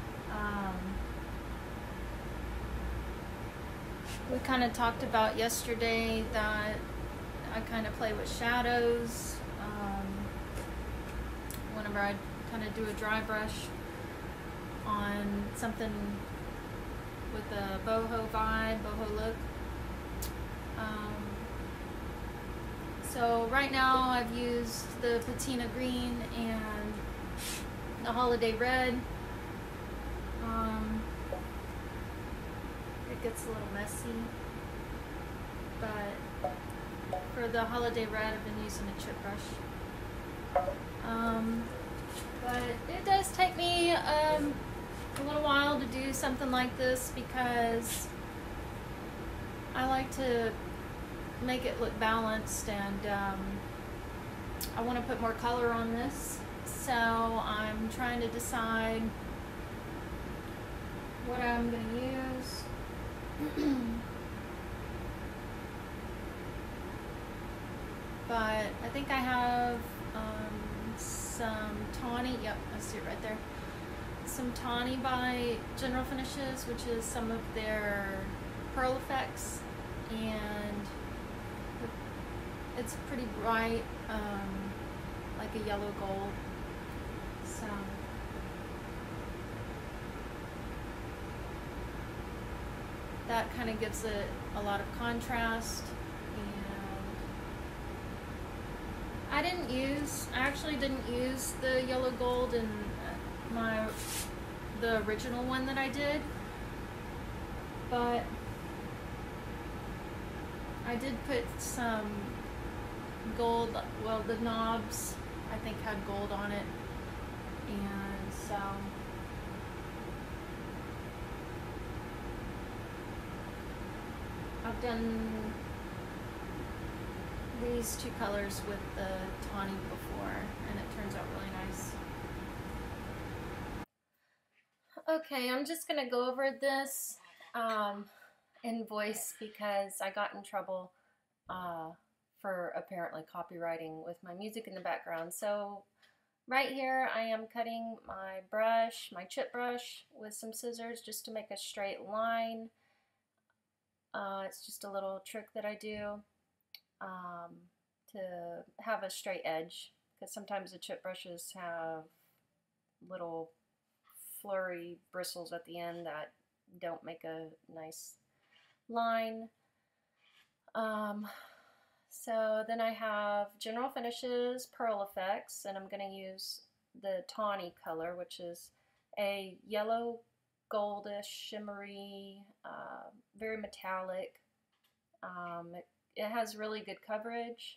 We kind of talked about yesterday that I kind of play with shadows whenever I kind of do a dry brush. on something with a boho vibe, boho look. So right now I've used the patina green and the holiday red. It gets a little messy, but for the holiday red I've been using a chip brush. But it does take me a little while to do something like this because I like to make it look balanced, and I want to put more color on this, so I'm trying to decide what I'm going to use. But I think I have some Tawny, yep, I see it right there. Some Tawny by General Finishes, which is some of their pearl effects, and it's pretty bright, like a yellow gold. So that kind of gives it a lot of contrast. And I actually didn't use the yellow gold in the original one that I did, but I did put some gold, well, the knobs I think had gold on it, and so I've done these two colors with the Tawny before, and it turns out really nice. Okay, I'm just gonna go over this in voice because I got in trouble for apparently copywriting with my music in the background. So right here I am cutting my brush, my chip brush, with some scissors just to make a straight line. It's just a little trick that I do to have a straight edge, because sometimes the chip brushes have little flurry bristles at the end that don't make a nice line. So then I have General Finishes Pearl Effects, and I'm going to use the Tawny color, which is a yellow goldish shimmery, very metallic. It has really good coverage.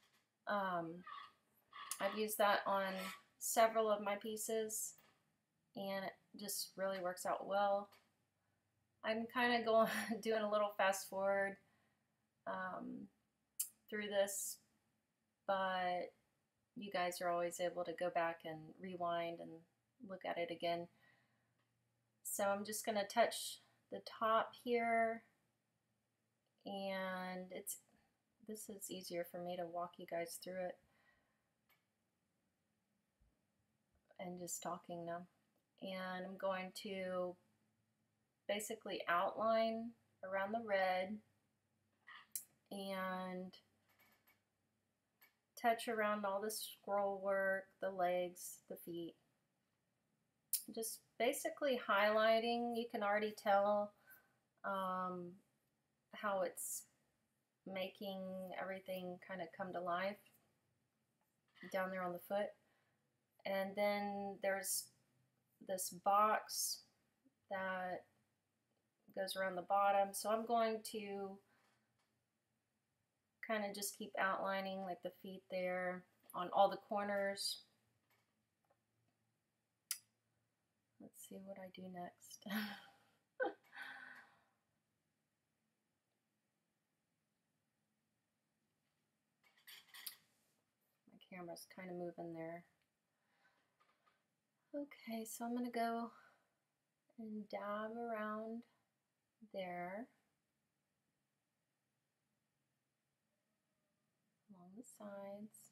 I've used that on several of my pieces, and it just really works out well. I'm kind of doing a little fast forward through this, but you guys are always able to go back and rewind and look at it again. So I'm just going to touch the top here, and this is easier for me to walk you guys through it and just talking now. And I'm going to basically outline around the red and touch around all the scroll work, the legs, the feet. Just basically highlighting. You can already tell how it's making everything kind of come to life down there on the foot. And then there's this box that goes around the bottom. So I'm going to kind of just keep outlining like the feet there on all the corners. Let's see what I do next. My camera's kind of moving there. Okay, so I'm going to go and dab around there along the sides.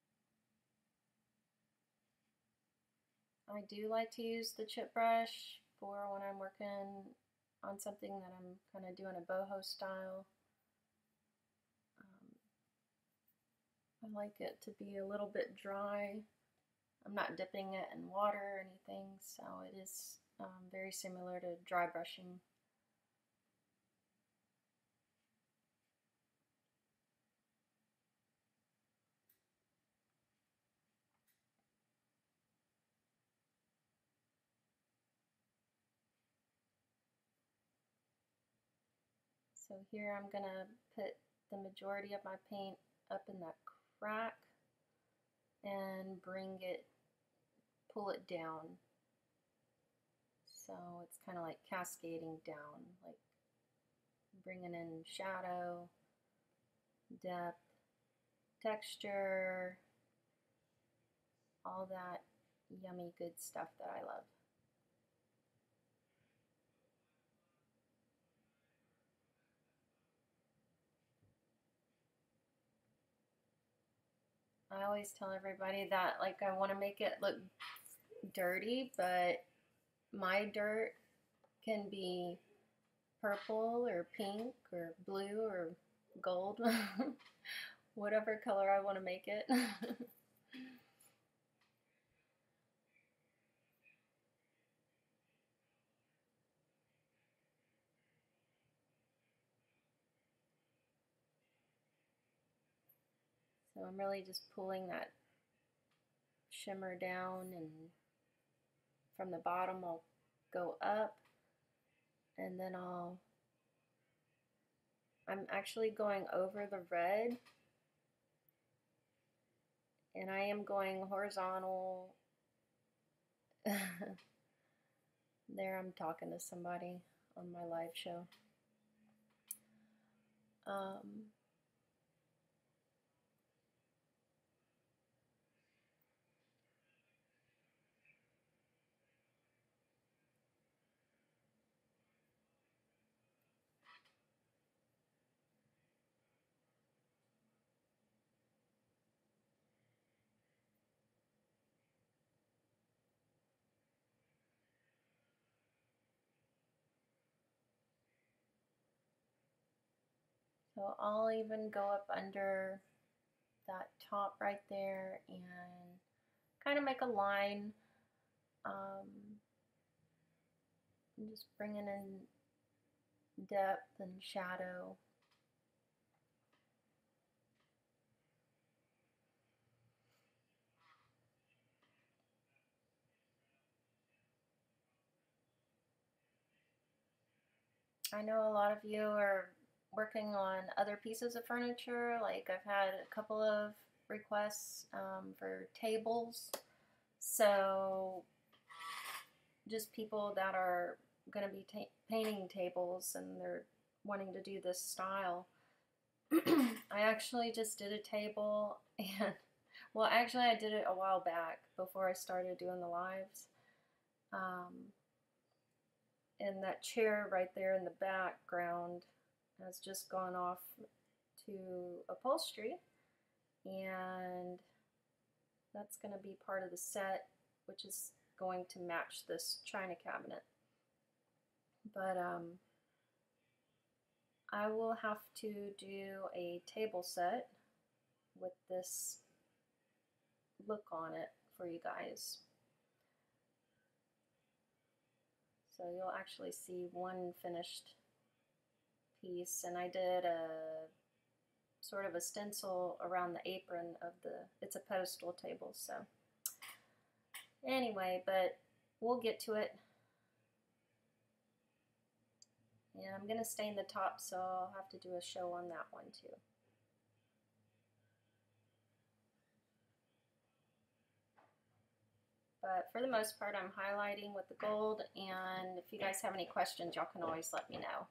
I do like to use the chip brush for when I'm working on something that I'm kind of doing a boho style. I like it to be a little bit dry. I'm not dipping it in water or anything, so it is very similar to dry brushing. So here I'm going to put the majority of my paint up in that crack and pull it down. So it's kind of like cascading down, like bringing in shadow, depth, texture, all that yummy good stuff that I love. I always tell everybody that like I want to make it look dirty, but my dirt can be purple or pink or blue or gold, whatever color I want to make it. So I'm really just pulling that shimmer down, and from the bottom I'll go up, and then I'm actually going over the red, and I am going horizontal. There I'm talking to somebody on my live show. So I'll even go up under that top right there and kind of make a line, and just bringing in depth and shadow. I know a lot of you are working on other pieces of furniture. Like I've had a couple of requests for tables. So just people that are going to be painting tables and they're wanting to do this style. I actually just did a table, and well, actually I did it a while back before I started doing the lives. And that chair right there in the background has just gone off to upholstery, and that's going to be part of the set, which is going to match this china cabinet. But I will have to do a table set with this look on it for you guys. So you'll actually see one finished piece, and I did a sort of a stencil around the apron of it's a pedestal table. So anyway, but we'll get to it. And I'm going to stain the top, so I'll have to do a show on that one too. But for the most part, I'm highlighting with the gold, and if you guys have any questions, y'all can always let me know.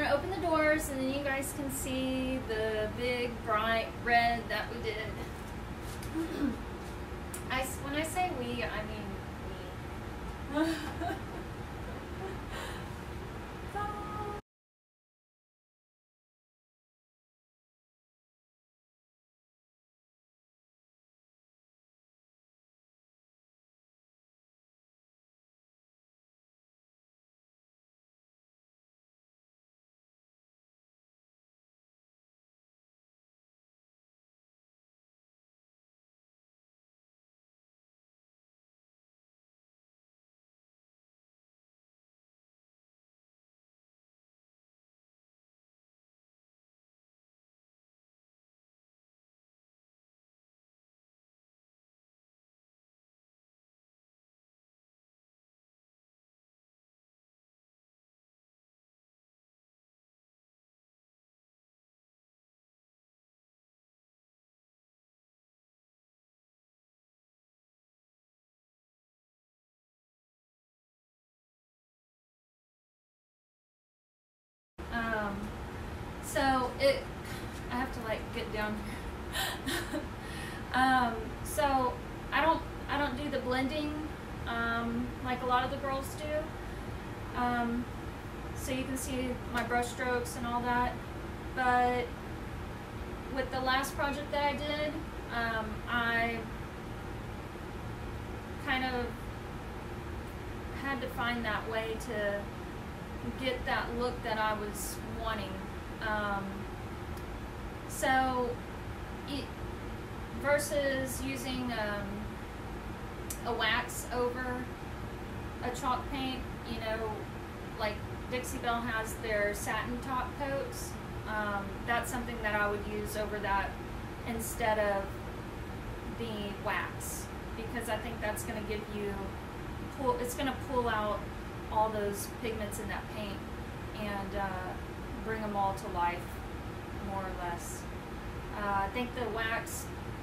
to open the doors and then you guys can see the big bright red that we did. When I say we, I mean we. So I have to like get down here. So I don't do the blending like a lot of the girls do. So you can see my brush strokes and all that. But with the last project that I did, I kind of had to find that way to get that look that I was wanting. So versus using a wax over a chalk paint, you know, like Dixie Belle has their satin top coats, that's something that I would use over that instead of the wax, because I think that's going to give you, it's going to pull out all those pigments in that paint and bring them all to life, more or less. I think the wax,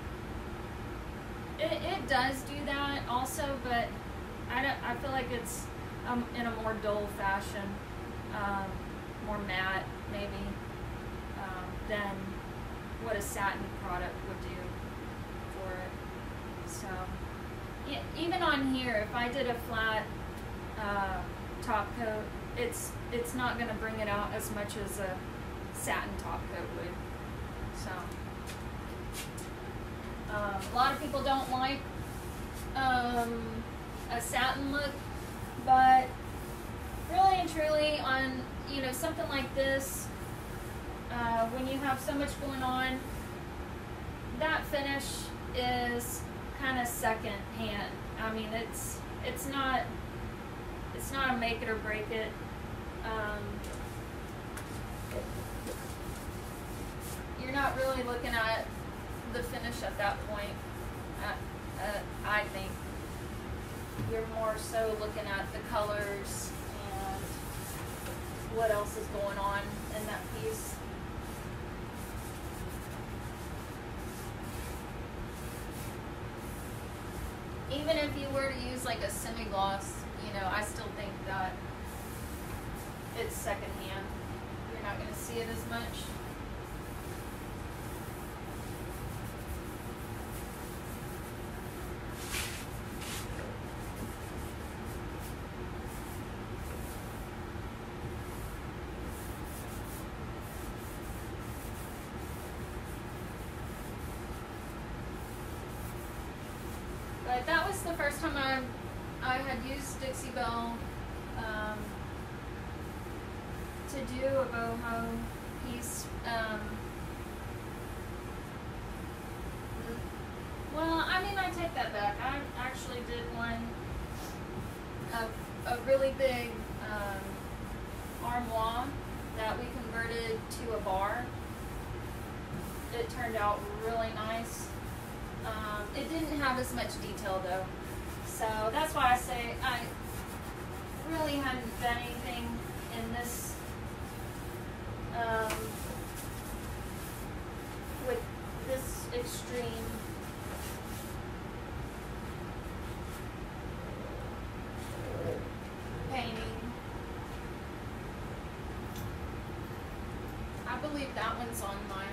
it does do that also, but I feel like it's in a more dull fashion, more matte maybe, than what a satin product would do for it. So yeah, even on here, if I did a flat top coat, it's not going to bring it out as much as a satin top coat would. So a lot of people don't like a satin look, but really and truly on, you know, something like this, when you have so much going on, that finish is kind of second hand. I mean, it's not a make it or break it. You're not really looking at the finish at that point. I think you're more so looking at the colors and what else is going on in that piece. Even if you were to use like a semi-gloss, you know, I still think that it's secondhand. You're not going to see it as much. But that was the first time I had used Dixie Belle to do a boho piece. Well, I mean, I take that back. I actually did one of a really big armoire that we converted to a bar. It turned out really nice. It didn't have as much detail though, so that's why I say I really hadn't done anything in this with this extreme painting. believe that one's on my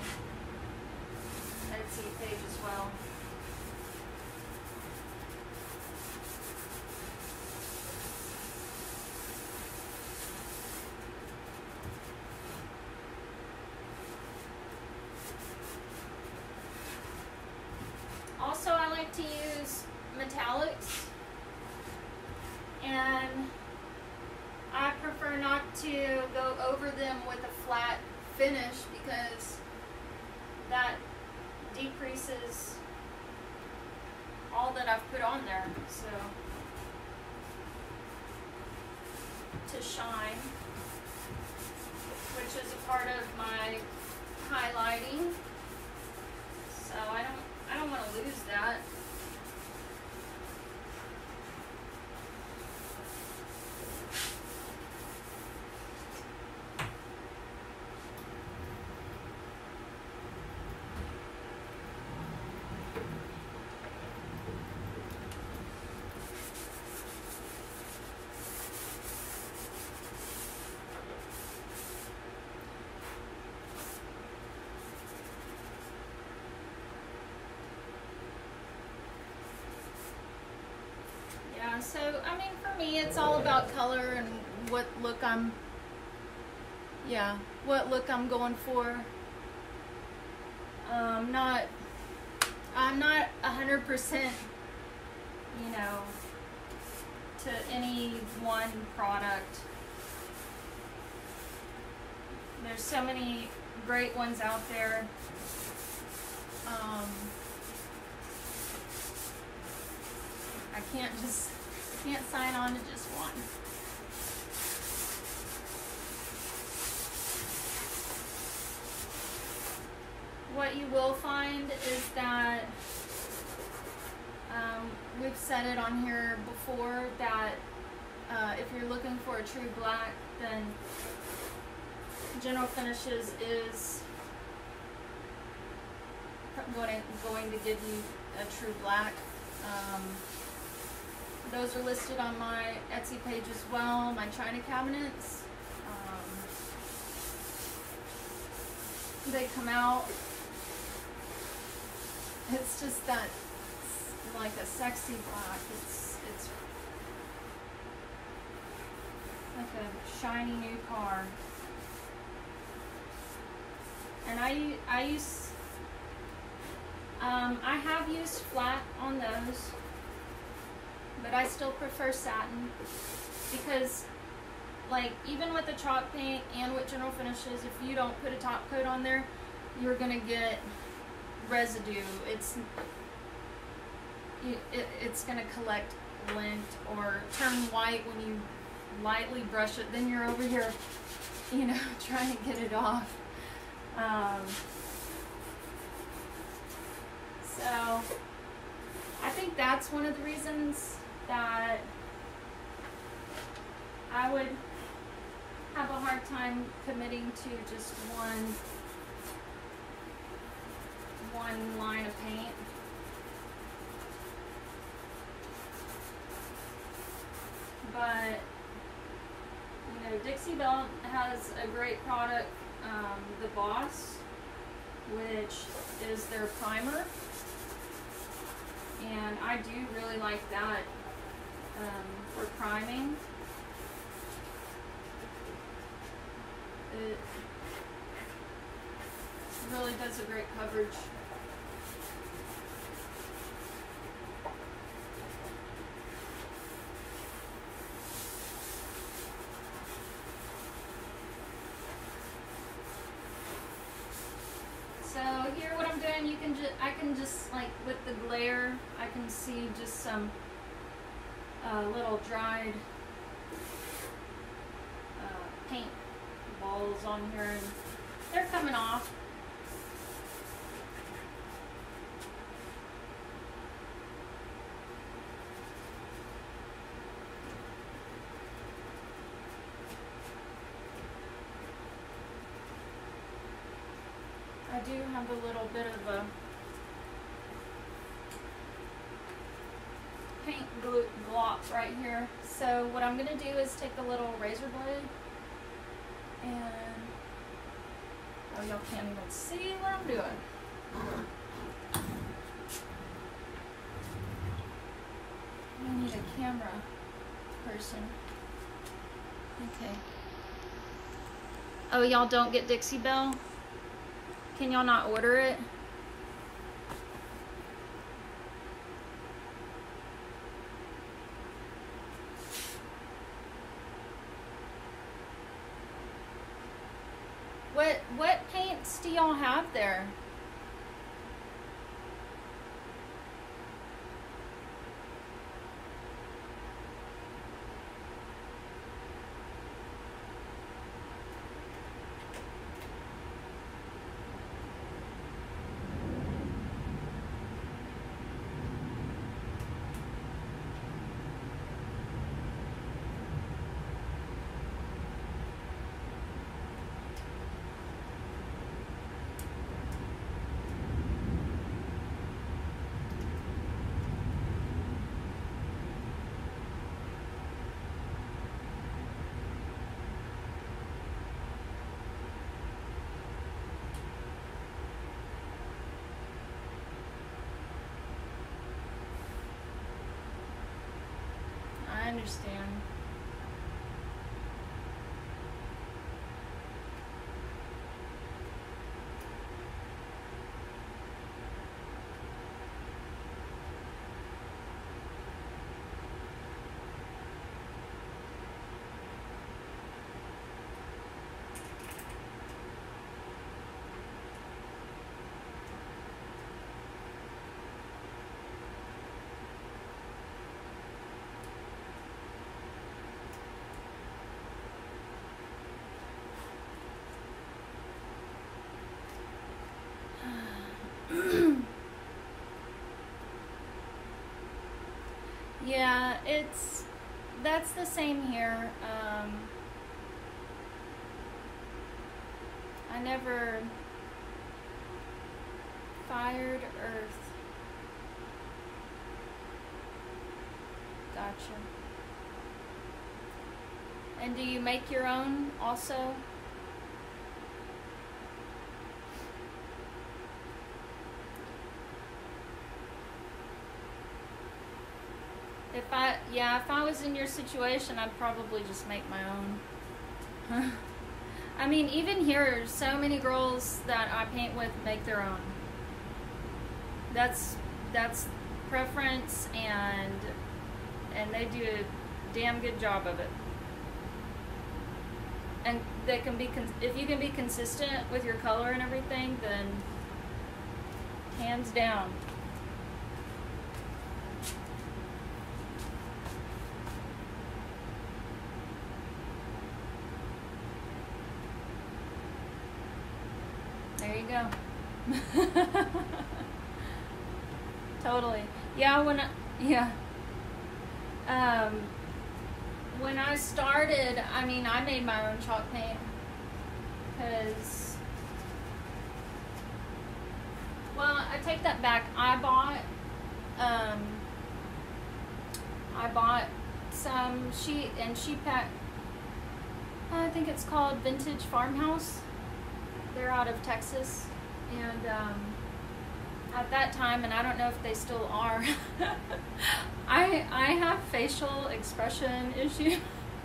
Etsy page as well. Also, I like to use metallics, and I prefer not to go over them with a flat finish because that decreases all that I've put on there. So, to shine, which is a part of my highlighting. So I don't want to lose that. So, I mean, for me, it's all about color and what look I'm going for. I'm not 100%, you know, to any one product. There's so many great ones out there. I can't sign on to just one. What you will find is that we've said it on here before that if you're looking for a true black, then General Finishes is going to give you a true black. Those are listed on my Etsy page as well, my China cabinets. They come out. It's just that, it's like a sexy black. It's like a shiny new car. And I have used flat on those, but I still prefer satin because, like, even with the chalk paint and with General Finishes, if you don't put a top coat on there, you're gonna get residue. It's gonna collect lint or turn white when you lightly brush it. Then you're over here, you know, trying to get it off. So I think that's one of the reasons that I would have a hard time committing to just one line of paint. But, you know, Dixie Belle has a great product, the Boss, which is their primer. And I do really like that for priming. It really does a great coverage. So here what I'm doing, I can just, like, with the glare, I can see just some little dried paint balls on here, and they're coming off. I do have a little bit of a paint glop right here. So what I'm going to do is take a little razor blade and Oh, y'all can't even see what I'm doing. I need a camera person. Okay. Oh, y'all don't get Dixie Belle? Can y'all not order it? What paints do y'all have there? I understand. Yeah, that's the same here. I never fired earth. Gotcha. And do you make your own also? If I was in your situation, I'd probably just make my own. I mean, even here, so many girls that I paint with make their own. That's preference, and they do a damn good job of it. And they can be if you can be consistent with your color and everything, then hands down. There you go. Totally. Yeah, when I started, I mean, I made my own chalk paint because, well, I take that back. I bought some sheet pack. I think it's called Vintage Farmhouse. They're out of Texas, and at that time, and I don't know if they still are, I have facial expression issues.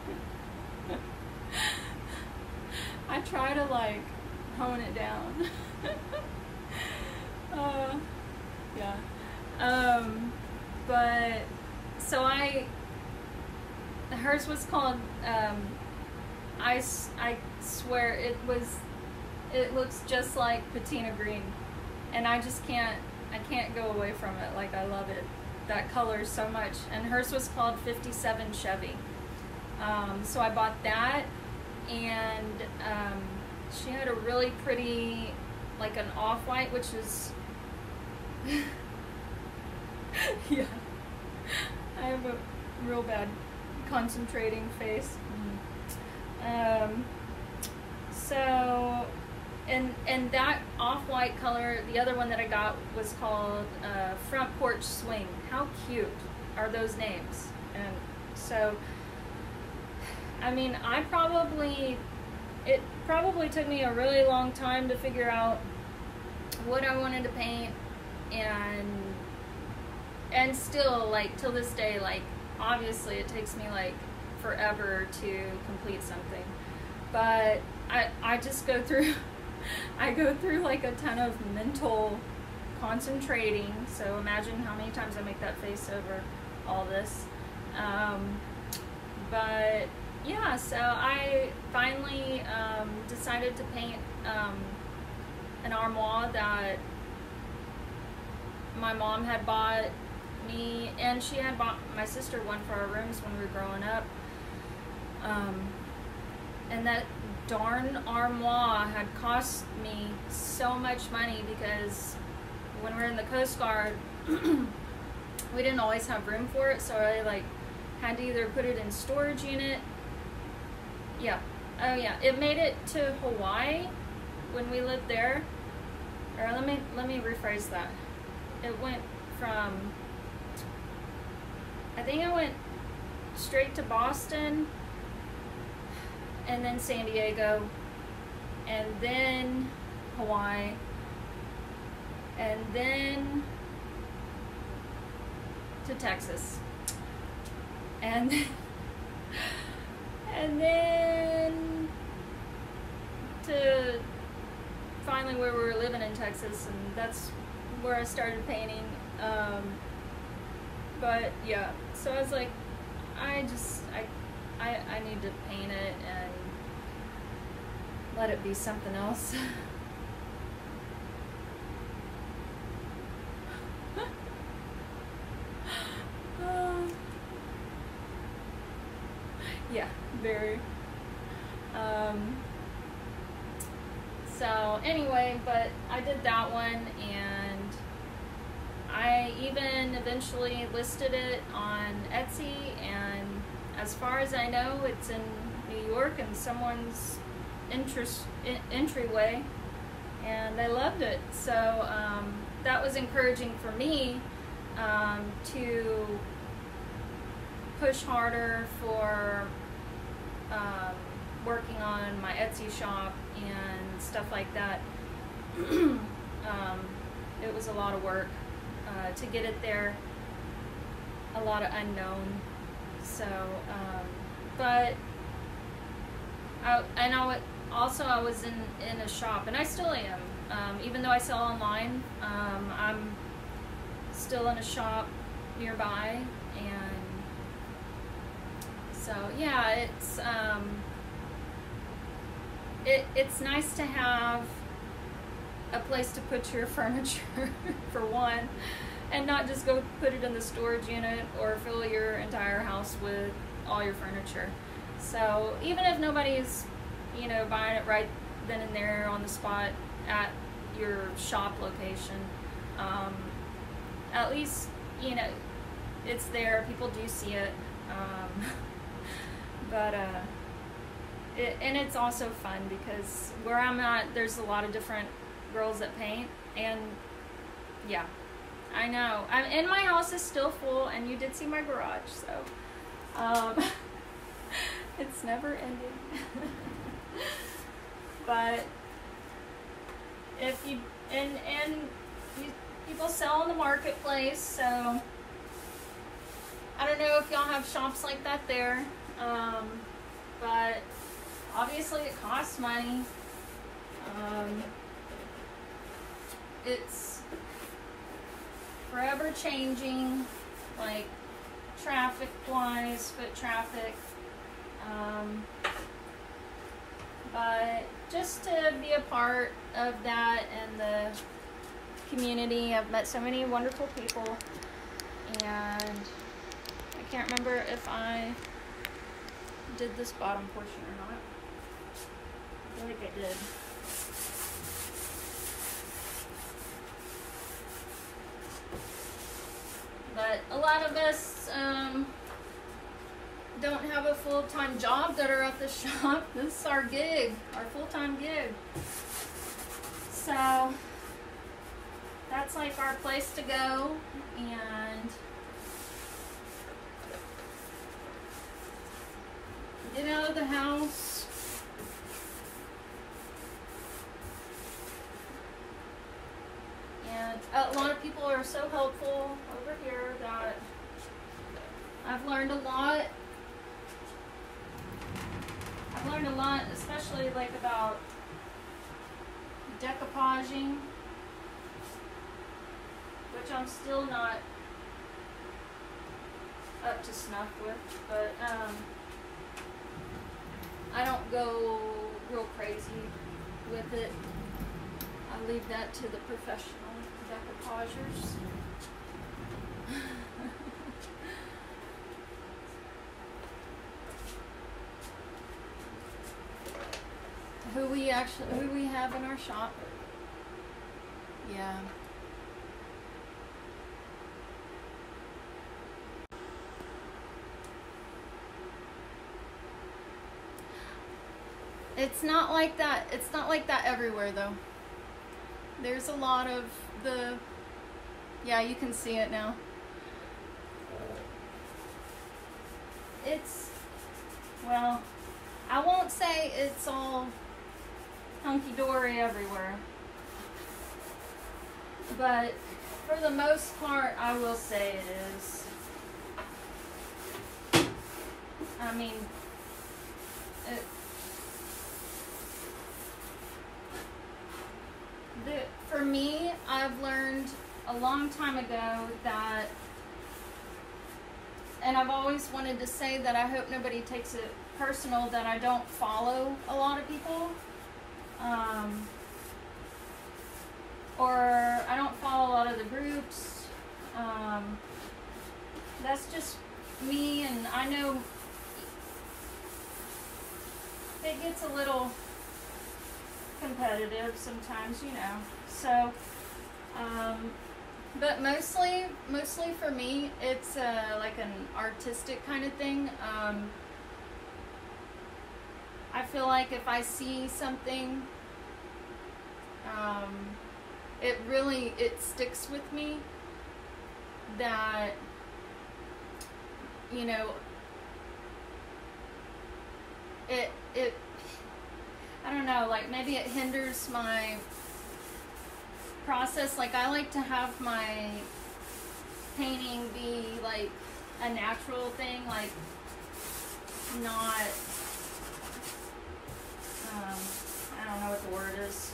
I try to like hone it down. Yeah. But so hers was called I swear it looks just like patina green, and I can't go away from it. Like, I love it, that color so much. And hers was called 57 Chevy. So I bought that, and she had a really pretty, like an off-white, which is yeah, I have a real bad concentrating face. So, and that off-white color, the other one that I got was called Front Porch Swing. How cute are those names? And so, I mean, I probably it probably took me a really long time to figure out what I wanted to paint, and still, like, till this day, like, obviously it takes me like forever to complete something, but I just go through I go through like a ton of mental concentrating. So imagine how many times I make that face over all this. But yeah, so I finally decided to paint an armoire that my mom had bought me, and she had bought my sister one for our rooms when we were growing up. And that darn armoire had cost me so much money because when we were in the Coast Guard, we didn't always have room for it, so I like had to either put it in storage unit. Yeah, oh yeah, it made it to Hawaii when we lived there. Or let me rephrase that. It went from, I think I went straight to Boston, and then San Diego, and then Hawaii, and then to Texas, and then to finally where we were living in Texas, and that's where I started painting. But yeah, so I was like, I need to paint it and let it be something else. Yeah, very. So anyway, but I did that one, and I even eventually listed it on Etsy, and as far as I know, it's in New York and someone's entryway, and they loved it. So that was encouraging for me to push harder for working on my Etsy shop and stuff like that. It was a lot of work to get it there, a lot of unknown. So, but I was in a shop, and I still am. Even though I sell online, I'm still in a shop nearby, and so yeah, it's nice to have a place to put your furniture for one, and not just go put it in the storage unit or fill your entire house with all your furniture. So even if nobody's, you know, buying it right then and there on the spot at your shop location, at least, you know, it's there, people do see it. But and it's also fun because where I'm at, there's a lot of different girls that paint, and yeah, I know. And my house is still full, and you did see my garage, so it's never ending. But if you and people sell in the marketplace, so I don't know if y'all have shops like that there, but obviously it costs money. It's forever changing, like traffic wise, foot traffic. But just to be a part of that and the community, I've met so many wonderful people, and I can't remember if I did this bottom portion or not. I feel like I did. But a lot of us don't have a full-time job that are at the shop. This is our gig, our full-time gig. So that's like our place to go, and get out of the house, And a lot of people are so helpful over here that I've learned a lot. I've learned a lot, especially like about decoupaging, which I'm still not up to snuff with, but I don't go real crazy with it. I leave that to the professional decoupagers. who we have in our shop. Yeah. It's not like that. It's not like that everywhere though. There's a lot of the, yeah, you can see it now. It's, well, I won't say it's all hunky-dory everywhere, but for the most part, I will say it is. I mean, for me, I've learned a long time ago that, and I've always wanted to say that I hope nobody takes it personal that I don't follow a lot of people, or I don't follow a lot of the groups. That's just me, and I know it gets a little competitive sometimes, you know. So, but mostly for me, it's like an artistic kind of thing. I feel like if I see something, it sticks with me, that, you know, it I don't know, like maybe it hinders my process. Like I like to have my painting be like a natural thing, like not, I don't know what the word is.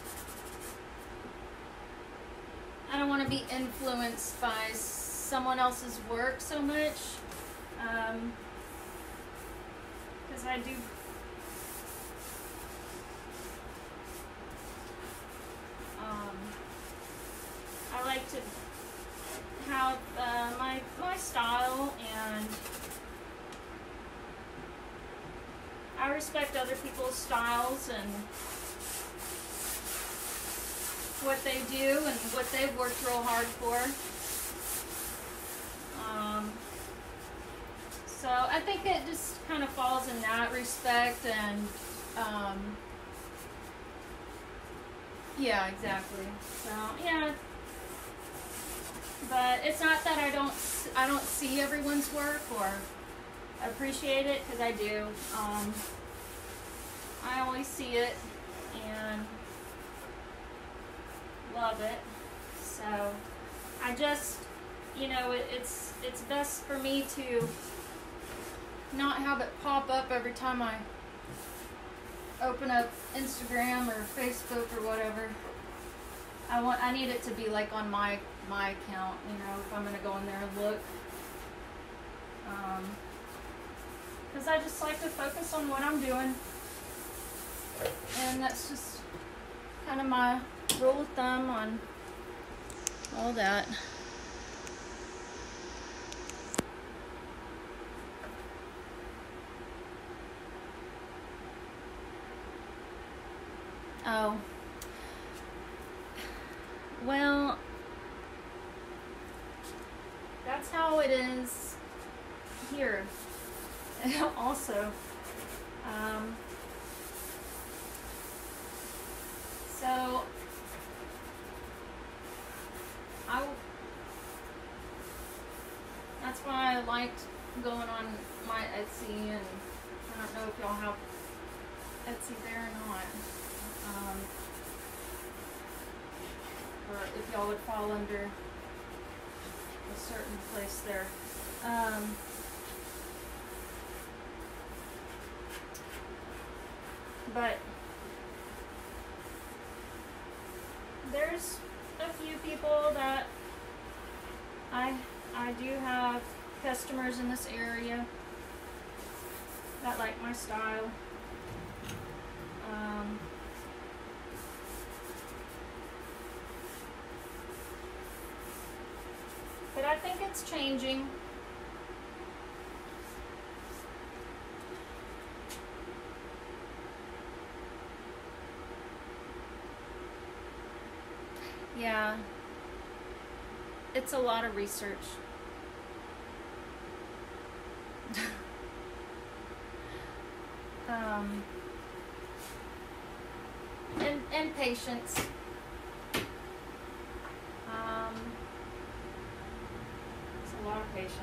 I don't want to be influenced by someone else's work so much, because I do. I like to have my style, and I respect other people's styles and what they do and what they've worked real hard for. So I think it just kind of falls in that respect, and yeah, exactly. So yeah, but it's not that I don't see everyone's work or appreciate it, because I do. I always see it and love it. So I just, you know, it's best for me to not have it pop up every time I open up Instagram or Facebook or whatever. I need it to be like on my account, you know, if I'm gonna go in there and look. Because I just like to focus on what I'm doing, and that's just kind of my rule of thumb on all that. Oh, well, that's how it is here also. So that's why I liked going on my Etsy, and I don't know if y'all have Etsy there or not. or if y'all would fall under a certain place there. But there's a few people that I do have customers in this area that like my style. But I think it's changing. Yeah, it's a lot of research. And patience. It's a lot of patience.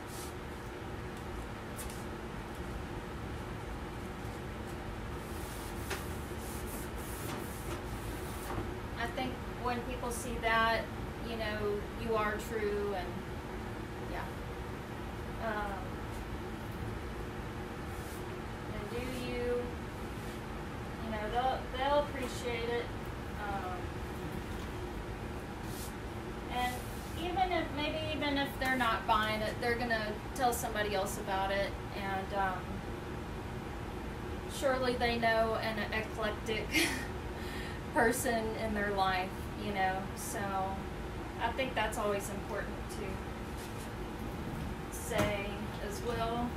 I think when people see that, you know, you are true, and yeah. And do you, you know, they'll appreciate it. And even if they're not buying it, they're gonna tell somebody else about it, and surely they know an eclectic person in their life, you know, so I think that's always important to say as well.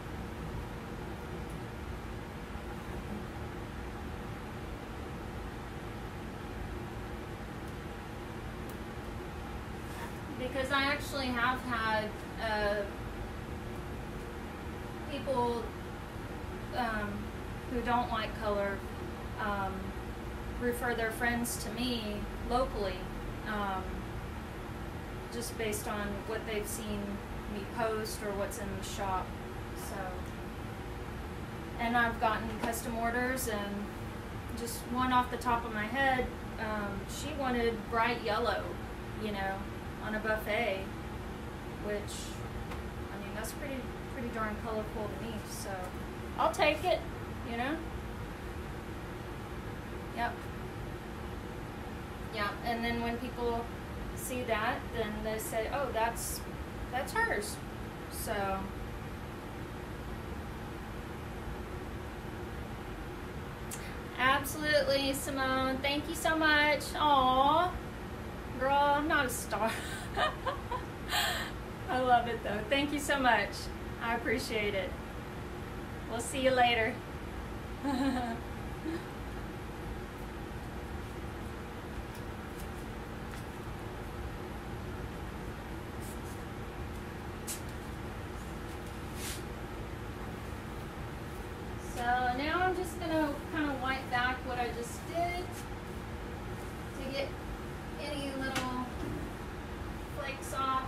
Because I actually have had people who don't like color refer their friends to me locally, just based on what they've seen me post or what's in the shop. So, and I've gotten custom orders, and just one off the top of my head, she wanted bright yellow, you know, on a buffet, which, I mean, that's pretty darn colorful to me, so I'll take it, you know. Yep. Yeah, and then when people see that, then they say, oh, that's hers. So absolutely, Simone. Thank you so much. Aw, girl, I'm not a star. I love it though. Thank you so much. I appreciate it. We'll see you later. So now I'm just going to kind of wipe back what I just did to get any little flakes off.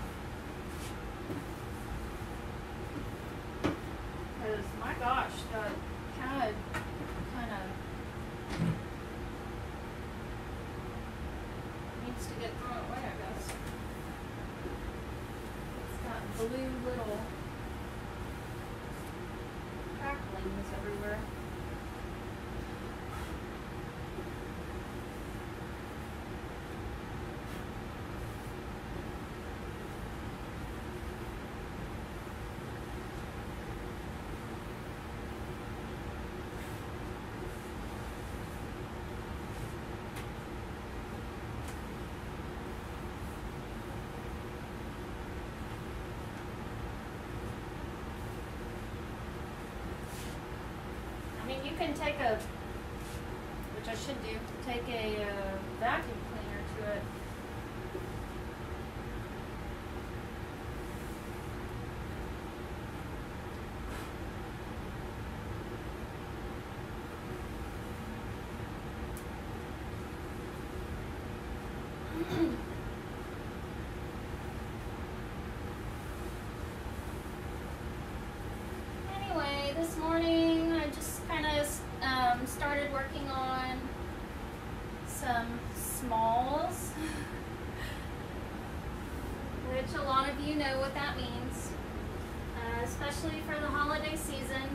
Because my gosh, the CAD kind of needs to get thrown away, I guess. It's got blue little cracklings everywhere. You can take a, which I should do, take a vacuum cleaner to it. Anyway, this morning I just kind of started working on some smalls. you know what that means, especially for the holiday season.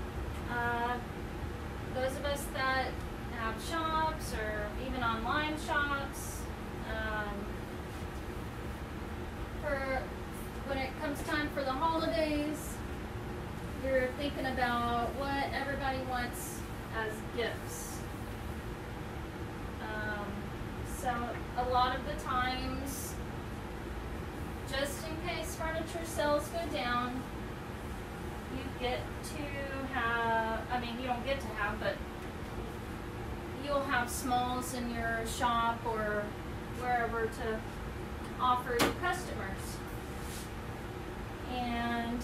Those of us that have shops or even online shops, for when it comes time for the holidays, you're thinking about what everybody wants as gifts. So a lot of the times, just in case furniture sales go down, you get to have, I mean, you don't get to have, but you'll have smalls in your shop or wherever to offer your customers. And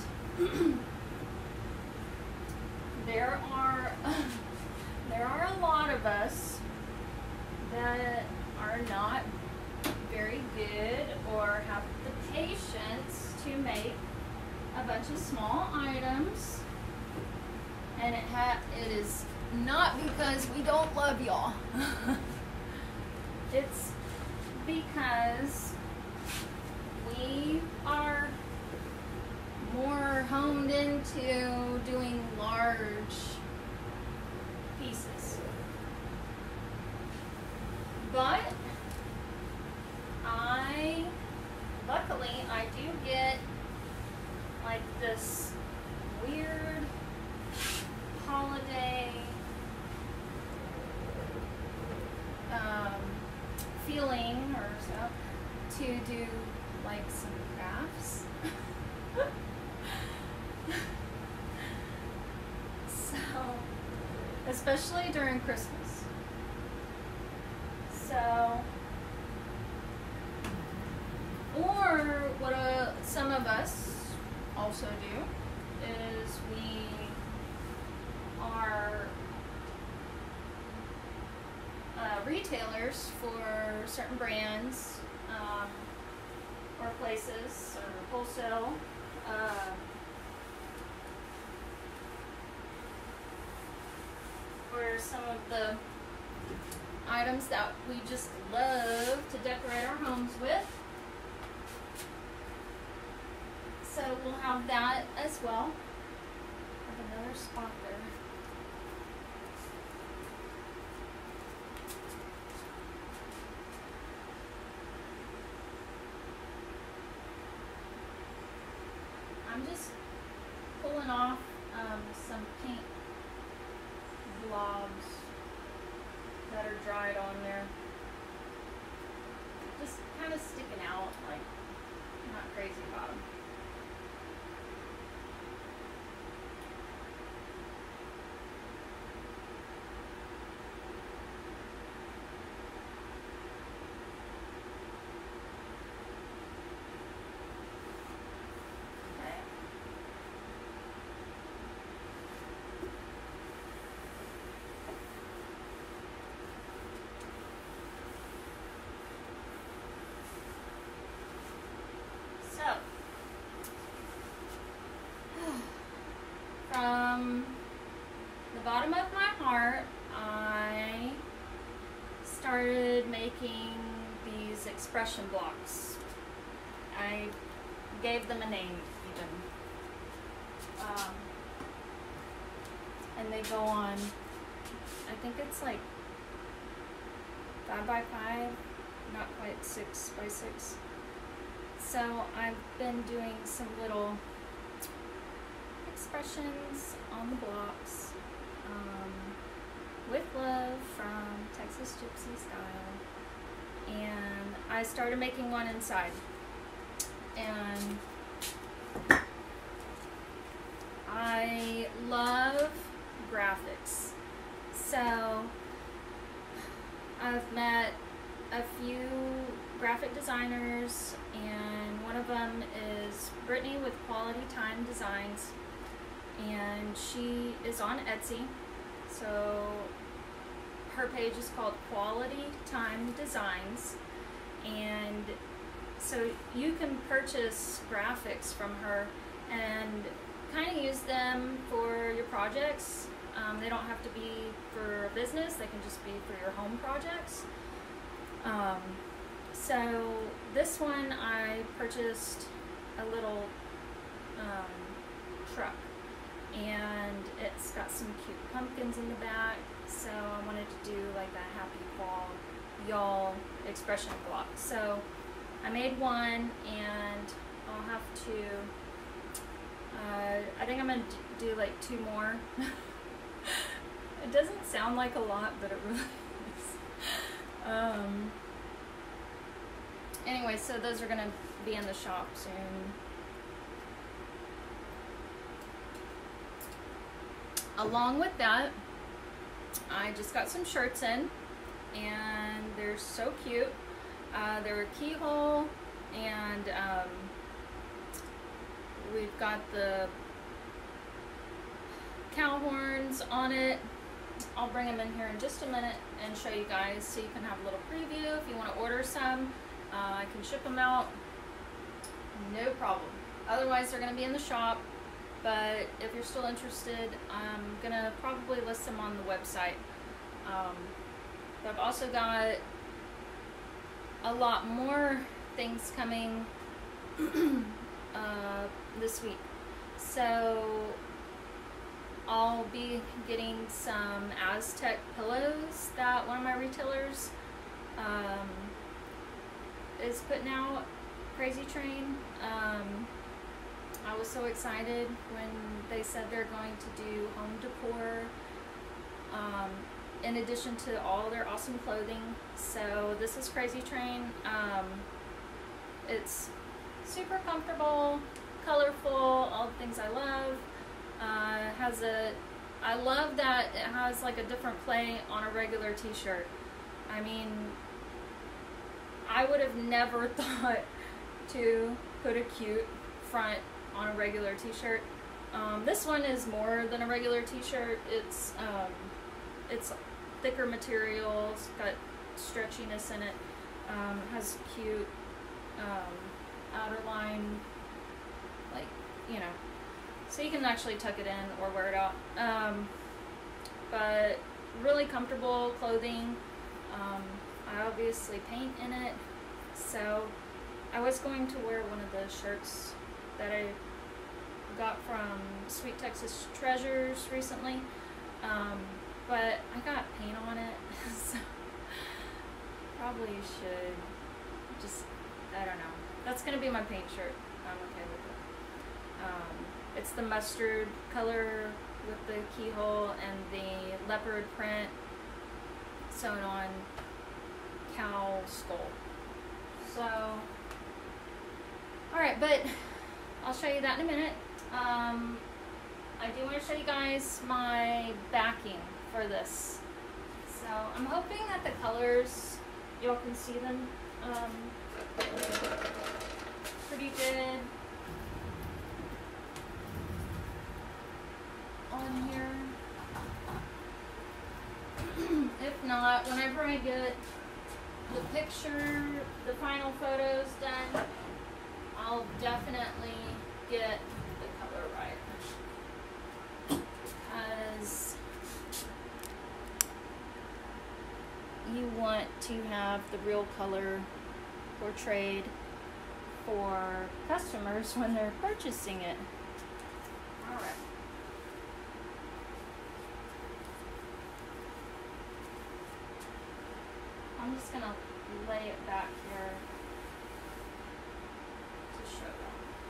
there are a lot of us that are not very good or have the patience to make a bunch of small items, and it is not because we don't love y'all. It's because we are more honed into doing large pieces. But luckily I do get like this weird holiday feeling or so to do like some crafts. So, especially during Christmas. So, or what some of us also do is we are retailers for certain brands or places or wholesale. For some of the items that we just love to decorate our homes with. So we'll have that as well. I have another spot there. I'm just pulling off some paint blobs that are dried on there. Just kind of sticking out, like not crazy about them. From the bottom of my heart, I started making these expression blocks. I gave them a name even. And they go on, I think it's like 5 by 5, not quite 6 by 6. So I've been doing some little expressions on the blocks with love from Texas Gypsy Style, and I started making one inside, and I love graphics, so I've met a few graphic designers, and one of them is Brittany with Quality Time Designs, and she is on Etsy. So her page is called Quality Time Designs, and so you can purchase graphics from her and kind of use them for your projects. They don't have to be for a business, they can just be for your home projects. So this one I purchased a little truck, and it's got some cute pumpkins in the back, so I wanted to do like a happy fall y'all expression block. So I made one, and I'll have to I think I'm gonna do like 2 more. It doesn't sound like a lot, but it really is. Anyway, so those are gonna be in the shop soon. Along with that, I just got some shirts in, and they're so cute. They're a keyhole, and we've got the cow horns on it. I'll bring them in here in just a minute and show you guys, so you can have a little preview. If you want to order some, I can ship them out, no problem. Otherwise, they're going to be in the shop, but if you're still interested, I'm going to probably list them on the website. But I've also got a lot more things coming this week. So I'll be getting some Aztec pillows that one of my retailers is putting out, Crazy Train. I was so excited when they said they're going to do home decor in addition to all their awesome clothing. So this is Crazy Train. It's super comfortable, colorful, all the things I love. I love that it has like a different play on a regular t-shirt. I mean, I would have never thought to put a cute front on a regular t-shirt. This one is more than a regular t-shirt. It's thicker material, it's got stretchiness in it, has cute outer line, like, you know, so you can actually tuck it in or wear it out. But really comfortable clothing. I obviously paint in it, so I was going to wear one of the shirts that I got from Sweet Texas Treasures recently, but I got paint on it, so probably should just, I don't know. That's going to be my paint shirt. I'm okay with it. It's the mustard color with the keyhole and the leopard print sewn on cow skull. So, alright, but I'll show you that in a minute. I do want to show you guys my backing for this. So I'm hoping that the colors, y'all can see them pretty good on here. If not, whenever I get the picture, the final photos done, I'll definitely get the color right, because you want to have the real color portrayed for customers when they're purchasing it. Alright. I'm just going to lay it back here to show them.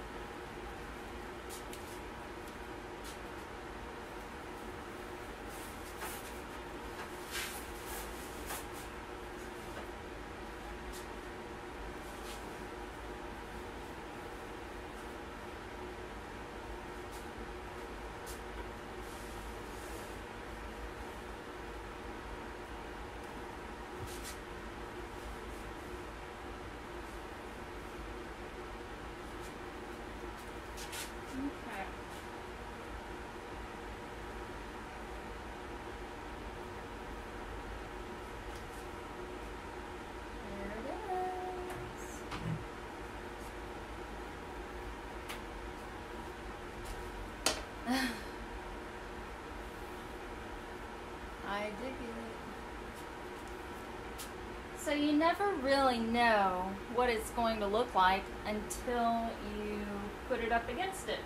Okay. There it is. I dig it. So you never really know what it's going to look like until you up against it.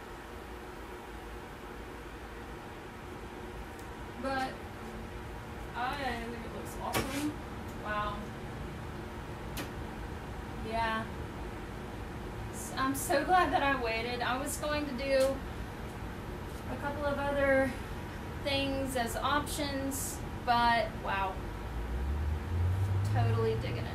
But I think it looks awesome. Wow. Yeah. I'm so glad that I waited. I was going to do a couple of other things as options, but wow. Totally digging it.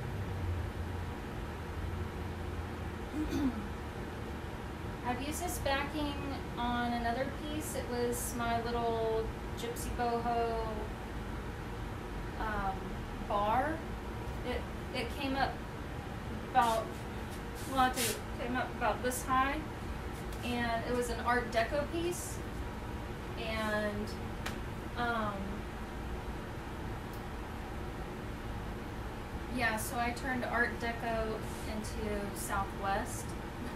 I've used this backing on another piece. It was my little Gypsy Boho bar. It came up about, well, I think it came up about this high, and it was an Art Deco piece, and yeah, so I turned Art Deco into Southwest.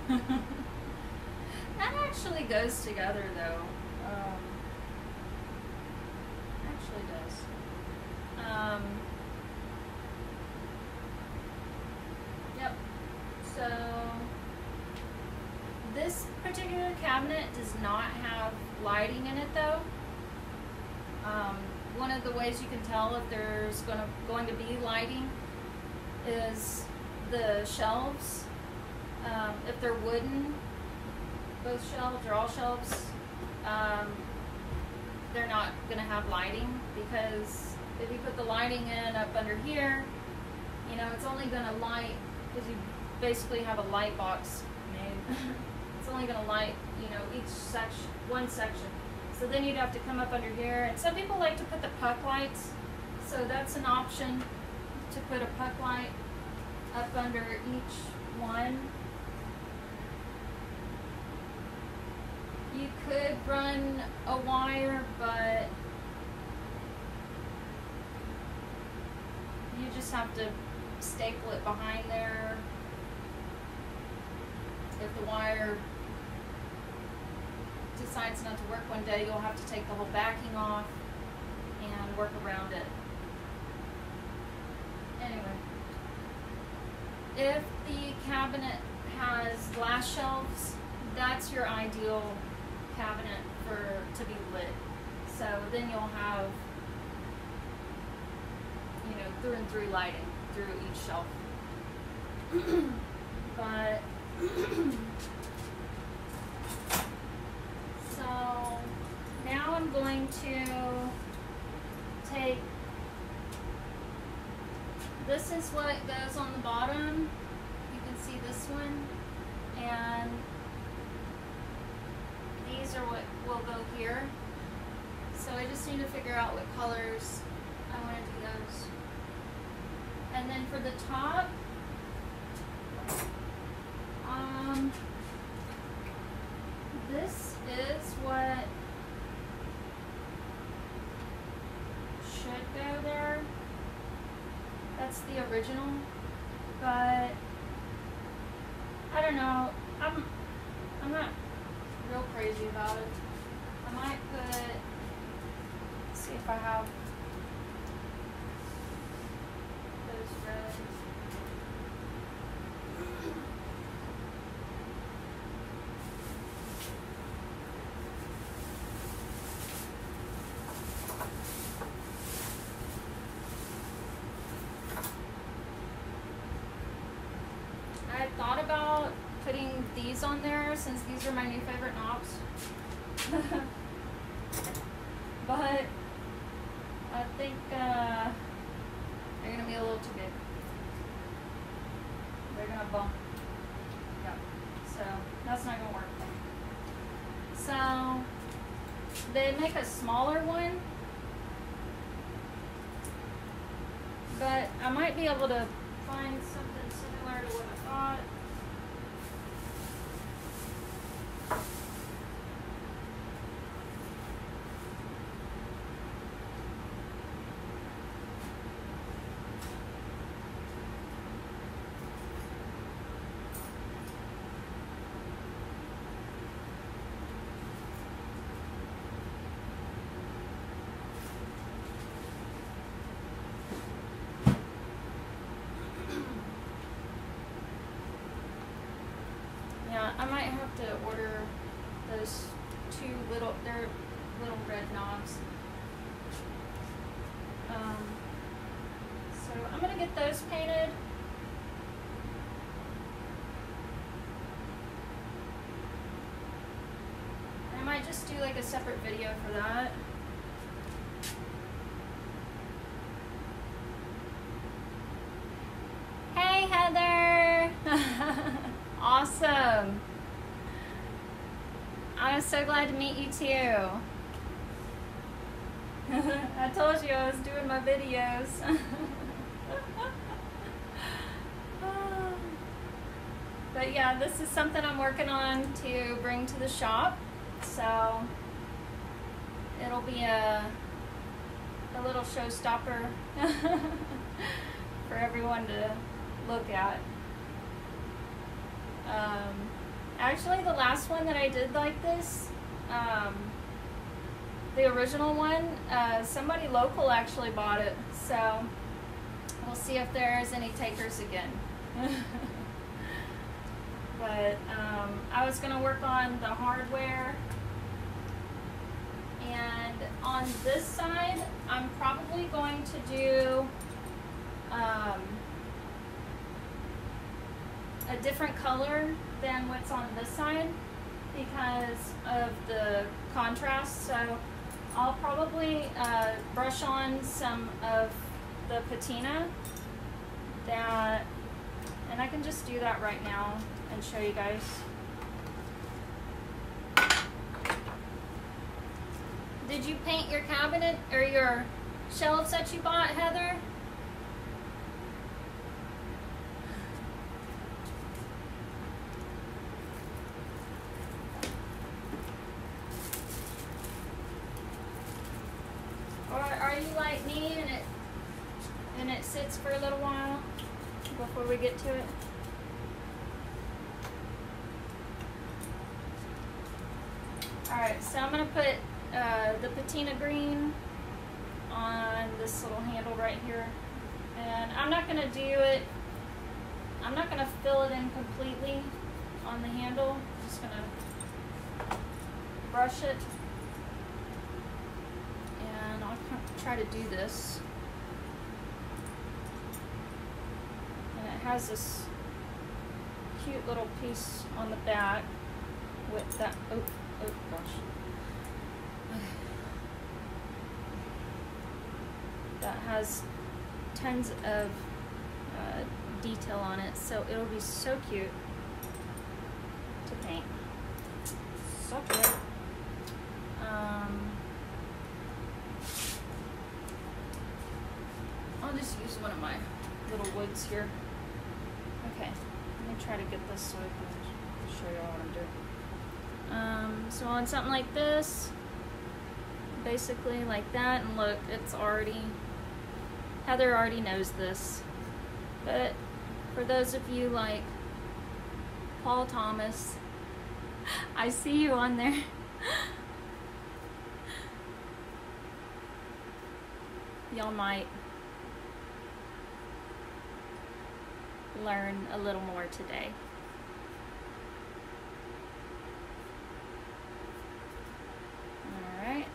That actually goes together though. Actually does. Yep. So this particular cabinet does not have lighting in it though. One of the ways you can tell if there's going to be lighting is the shelves. If they're wooden, both shelves or all shelves, they're not going to have lighting, because if you put the lighting in up under here, you know, it's only going to light, because you basically have a light box made. It's only going to light, you know, each section, one section. So then you'd have to come up under here, and some people like to put the puck lights, so that's an option, to put a puck light up under each one. You could run a wire, but you just have to staple it behind there. If the wire decides not to work one day, you'll have to take the whole backing off and work around it. Anyway, if the cabinet has glass shelves, that's your ideal cabinet to be lit. So then you'll have, you know, through and through lighting through each shelf. But so now I'm going to take, this is what goes on the bottom. You can see this one, and these are what will go here. So I just need to figure out what colors I want to do those. And then for the top, this is what should go there. That's the original, but I don't know. I'm not real crazy about it. I might put, see if I have those reds. I had thought about putting these on there, since these are my new favorite knobs. But I think they're gonna be a little too big. They're gonna bump. Yeah. So that's not gonna work. So they make a smaller one, but I might be able to find something similar to what I thought. Yeah, I might have to order those two little, they're little red knobs. So I'm gonna get those painted. I might just do like a separate video for that. Hey Heather! Awesome! I'm so glad to meet you too. I told you I was doing my videos. But yeah, this is something I'm working on to bring to the shop. So it'll be a little showstopper for everyone to look at. Actually, the last one that I did like this, the original one, somebody local actually bought it. So we'll see if there's any takers again. But I was going to work on the hardware, and on this side I'm probably going to do a different color than what's on this side because of the contrast. So I'll probably brush on some of the patina that, and I can just do that right now and show you guys. Did you paint your cabinet or your shelves that you bought, Heather? Or are you like me and it sits for a little while before we get to it? Alright, so I'm going to put the patina green on this little handle right here. And I'm not going to do it, I'm not going to fill it in completely on the handle. I'm just going to brush it. And I'll try to do this. And it has this cute little piece on the back with that, oh gosh. That has tons of detail on it, so it'll be so cute to paint. So cute. I'll just use one of my little woods here. Okay, let me try to get this so I can show you all what I'm doing. So on something like this, basically like that, and look, it's already, Heather already knows this, but for those of you like Paul Thomas, I see you on there. Y'all might learn a little more today. Alright.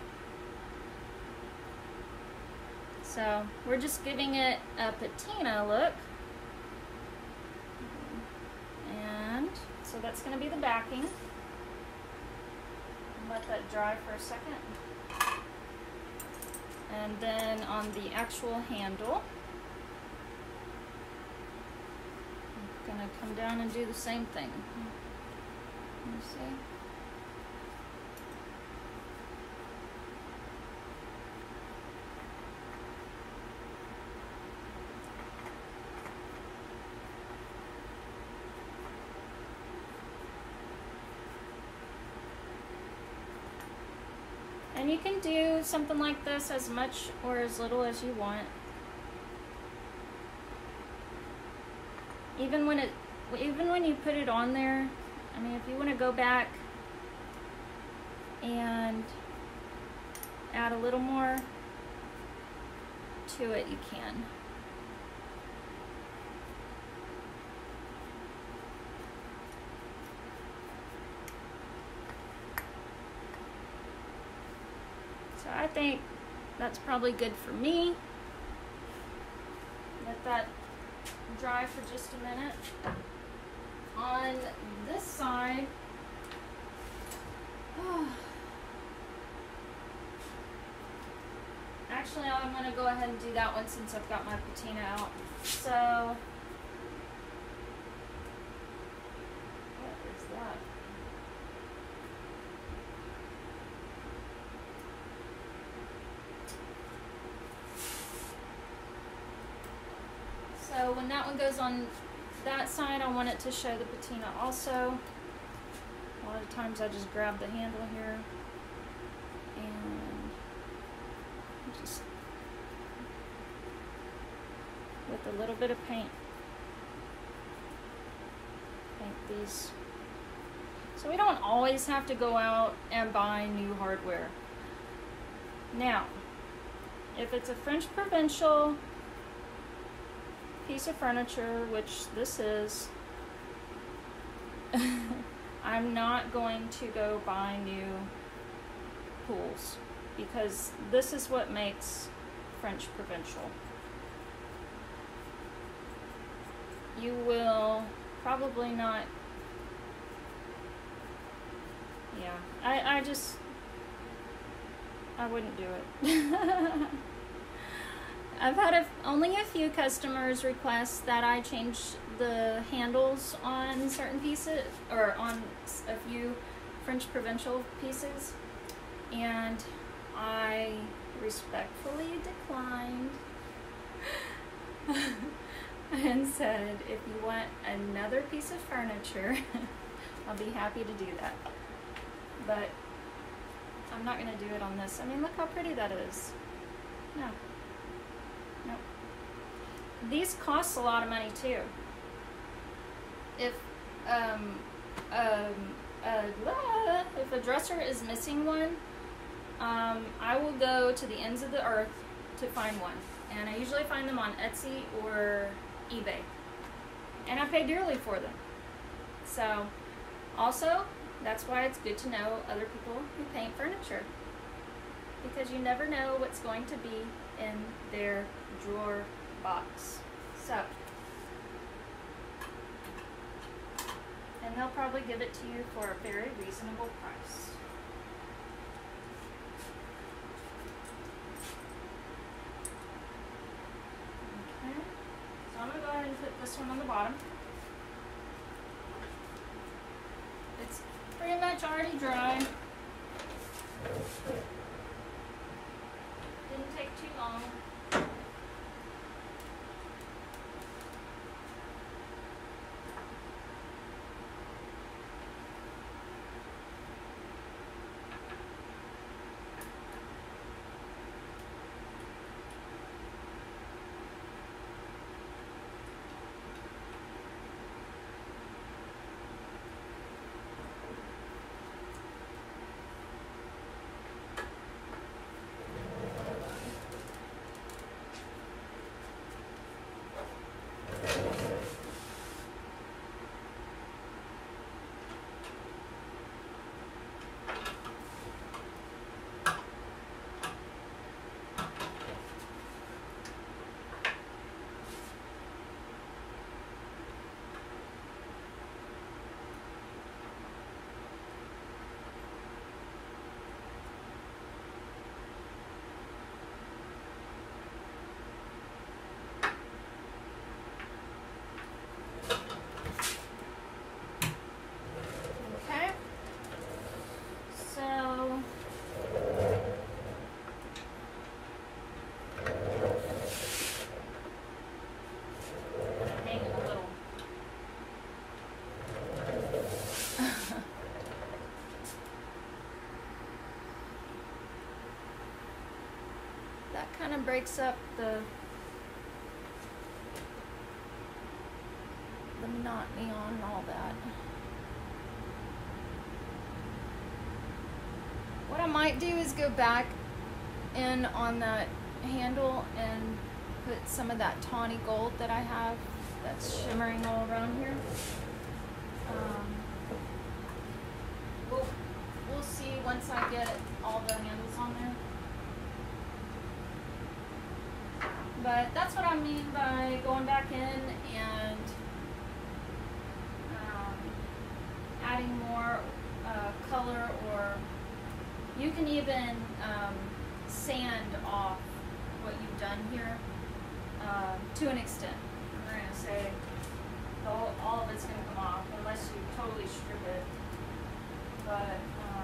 So we're just giving it a patina look. And so that's going to be the backing. Let that dry for a second. And then on the actual handle, I'm going to come down and do the same thing. Let me see. And you can do something like this as much or as little as you want. Even when you put it on there, I mean, if you want to go back and add a little more to it, you can. I think that's probably good for me. Let that dry for just a minute. On this side, actually I'm going to go ahead and do that one since I've got my patina out. So, what is that? So when that one goes on that side, I want it to show the patina also. A lot of times I just grab the handle here and just with a little bit of paint these. So we don't always have to go out and buy new hardware. Now, if it's a French provincial piece of furniture, which this is, I'm not going to go buy new pools because this is what makes French provincial. You will probably not, yeah, I wouldn't do it. I've had only a few customers request that I change the handles on certain pieces, or on a few French provincial pieces, and I respectfully declined and said, if you want another piece of furniture, I'll be happy to do that. But I'm not going to do it on this. I mean, look how pretty that is. No. Nope. These cost a lot of money too. If if a dresser is missing one, I will go to the ends of the earth to find one, and I usually find them on Etsy or eBay, and I pay dearly for them. So, also, that's why it's good to know other people who paint furniture, because you never know what's going to be in their drawer box. So, and they'll probably give it to you for a very reasonable price. Okay, so I'm going to go ahead and put this one on the bottom. It's pretty much already dry. Didn't take too long. Kind of breaks up the monotony on all that. What I might do is go back in on that handle and put some of that tawny gold that I have that's shimmering all around here. We'll see once I get all the handles on there. But that's what I mean by going back in and adding more color, or you can even sand off what you've done here to an extent. I'm not going to say all of it's going to come off unless you totally strip it. But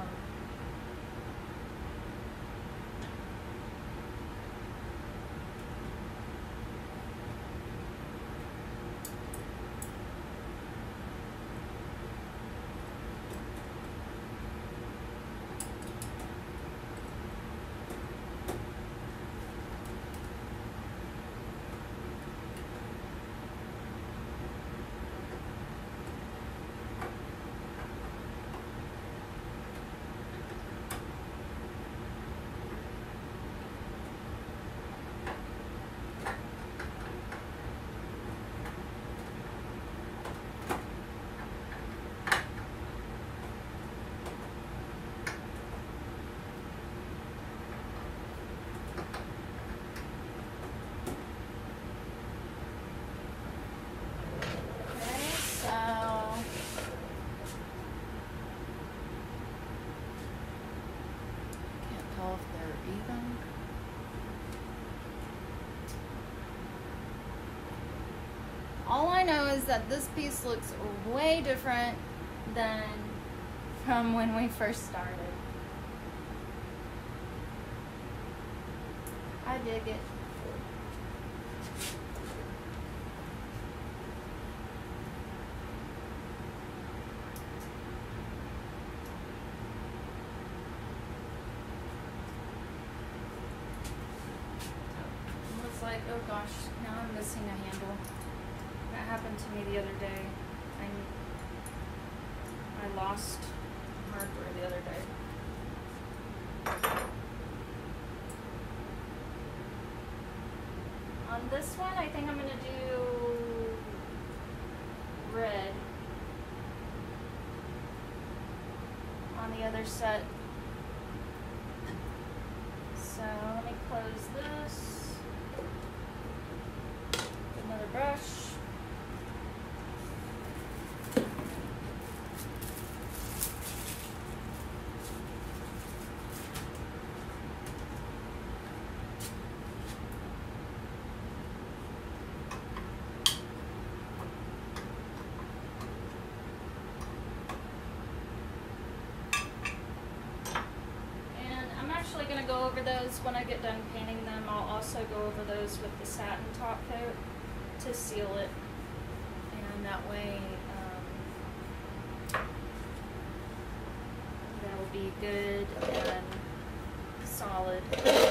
all I know is that this piece looks way different than from when we first started. I dig it. Looks like, oh gosh, now I'm missing a handle. That happened to me the other day. I lost hardware the other day. On this one, I think I'm going to do red. On the other set. So let me close this. Another brush. Going to go over those when I get done painting them. I'll also go over those with the satin top coat to seal it, and that way that'll be good and solid.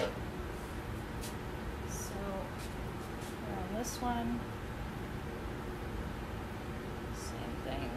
So on this one, same thing.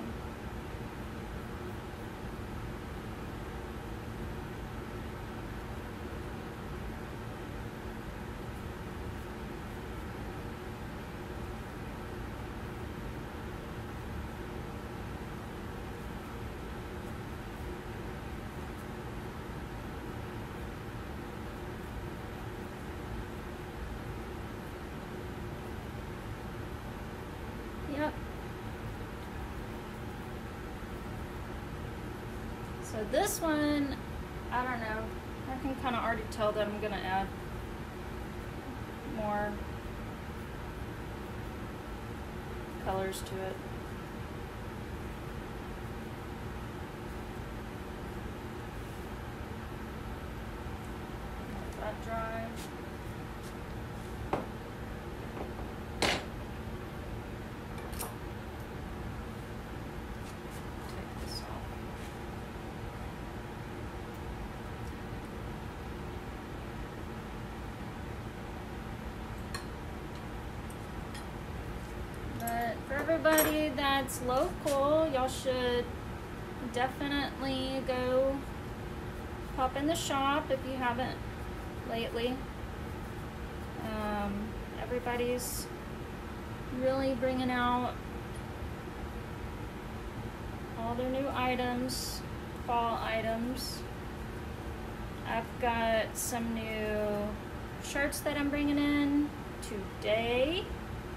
Yep. So this one, I don't know. I can kind of already tell that I'm going to add more colors to it. Let that dry. For everybody that's local, y'all should definitely go pop in the shop if you haven't lately. Everybody's really bringing out all their new items, fall items. I've got some new shirts that I'm bringing in today.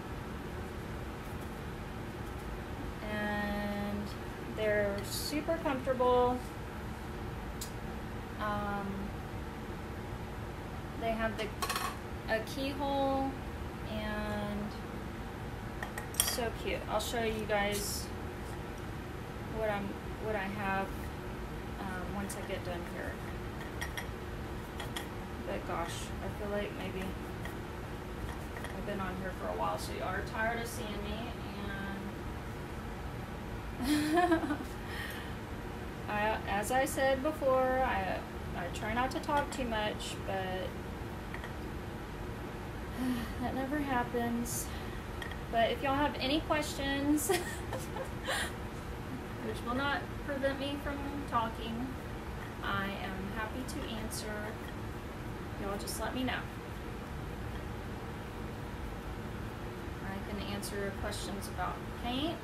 And they're super comfortable. They have a keyhole and so cute. I'll show you guys what I have once I get done here. But gosh, I feel like maybe I've been on here for a while, so you are tired of seeing me. And as I said before, I try not to talk too much, but that never happens. But if y'all have any questions, which will not prevent me from talking, I am happy to answer. Y'all just let me know. I can answer questions about paint,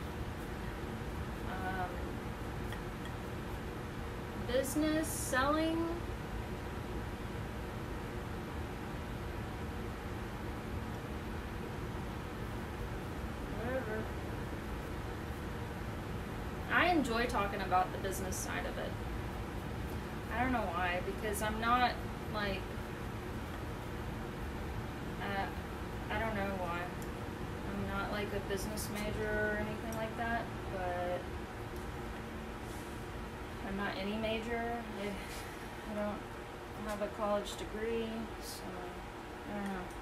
business, selling, whatever. I enjoy talking about the business side of it. I don't know why, because I'm not like, I don't know why. I'm not like a business major or anything like that, but I'm not any major. I don't have a college degree, so I don't know.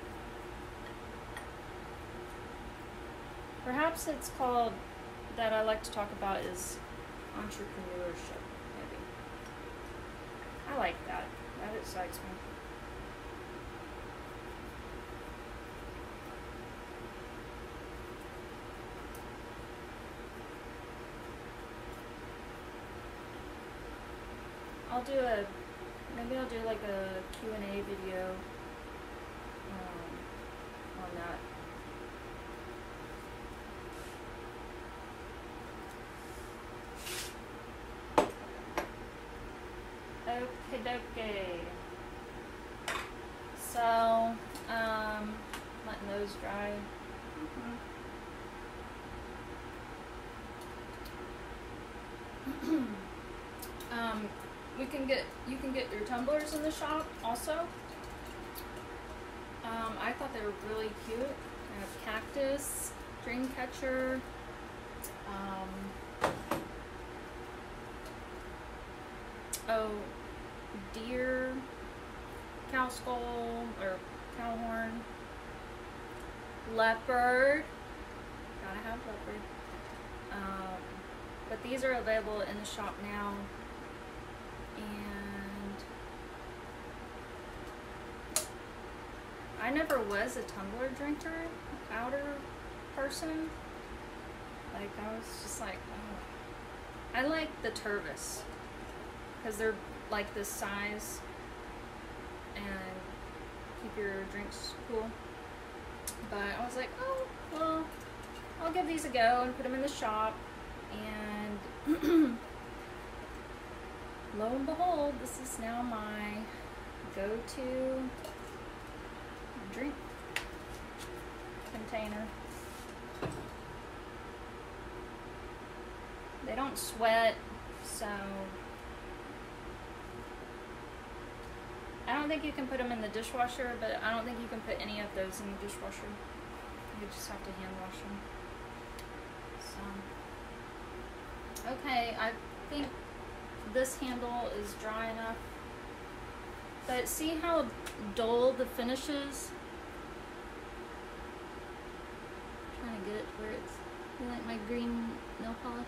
Perhaps it's called, that I like to talk about is entrepreneurship, maybe. I like that. That excites me. Maybe I'll do like a Q&A video on that. Okie dokie. So, letting those dry. You can get your tumblers in the shop also. I thought they were really cute. I have cactus, dream catcher, deer, cow skull or cow horn, leopard. Gotta have leopard. But these are available in the shop now. And I never was a tumbler drinker, powder person. Like, I was just like, oh. I like the Tervis because they're like this size and keep your drinks cool. But I was like, oh, well, I'll give these a go and put them in the shop. And lo and behold, this is now my go-to drink container. They don't sweat, so I don't think you can put them in the dishwasher, but I don't think you can put any of those in the dishwasher. You just have to hand wash them. So, okay, I think this handle is dry enough. But see how dull the finish is? I'm trying to get it to where it's, you like my green nail polish?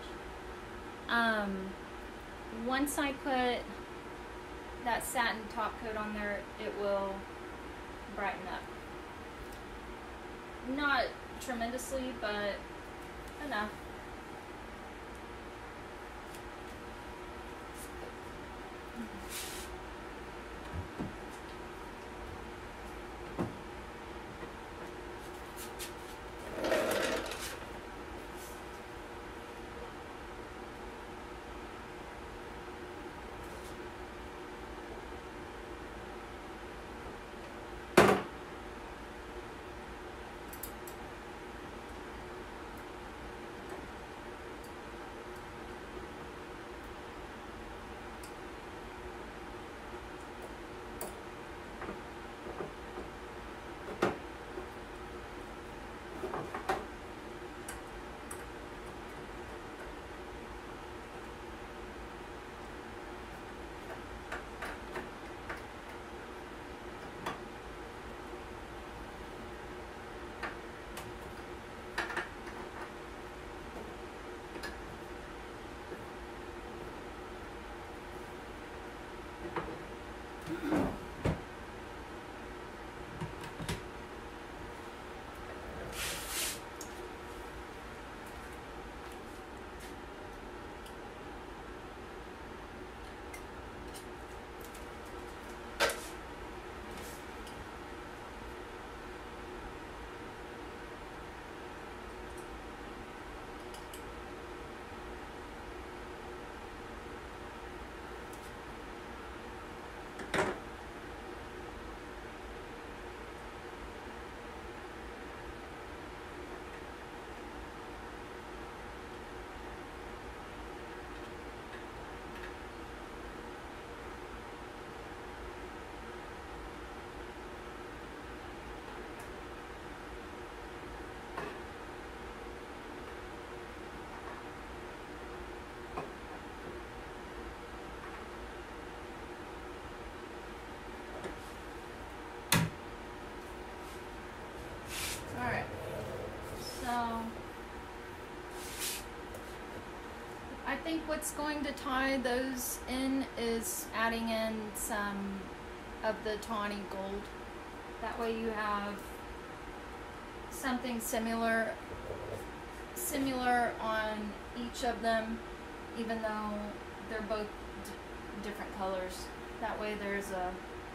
Once I put that satin top coat on there, it will brighten up. Not tremendously, but enough. think what's going to tie those in is adding in some of the tawny gold. That way you have something similar on each of them, even though they're both different colors. That way there's a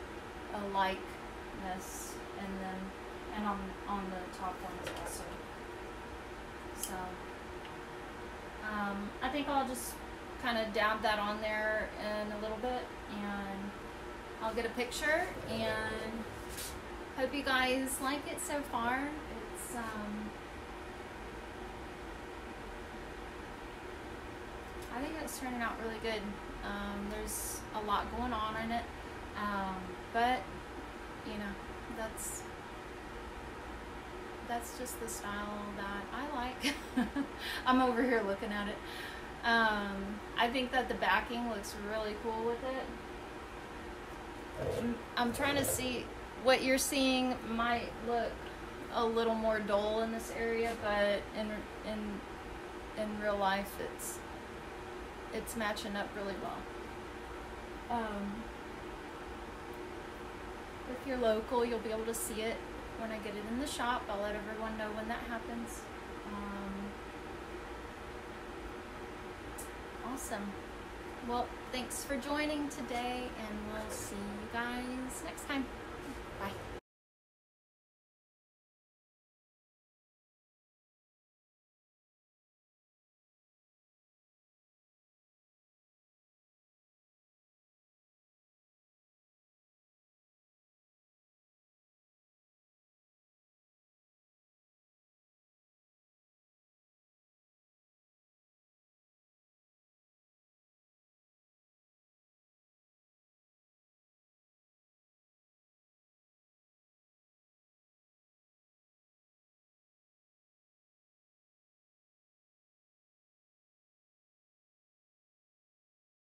likeness in them, and on the top ones also. So I think I'll just kind of dab that on there in a little bit, and I'll get a picture, and hope you guys like it so far. It's I think it's turning out really good. There's a lot going on in it, but you know, that's just the style that I like. I'm over here looking at it. I think that the backing looks really cool with it. I'm trying to see, what you're seeing might look a little more dull in this area, but in real life it's matching up really well. If you're local, you'll be able to see it when I get it in the shop. I'll let everyone know when that happens. Awesome. Well, thanks for joining today, and we'll see you guys next time. Bye.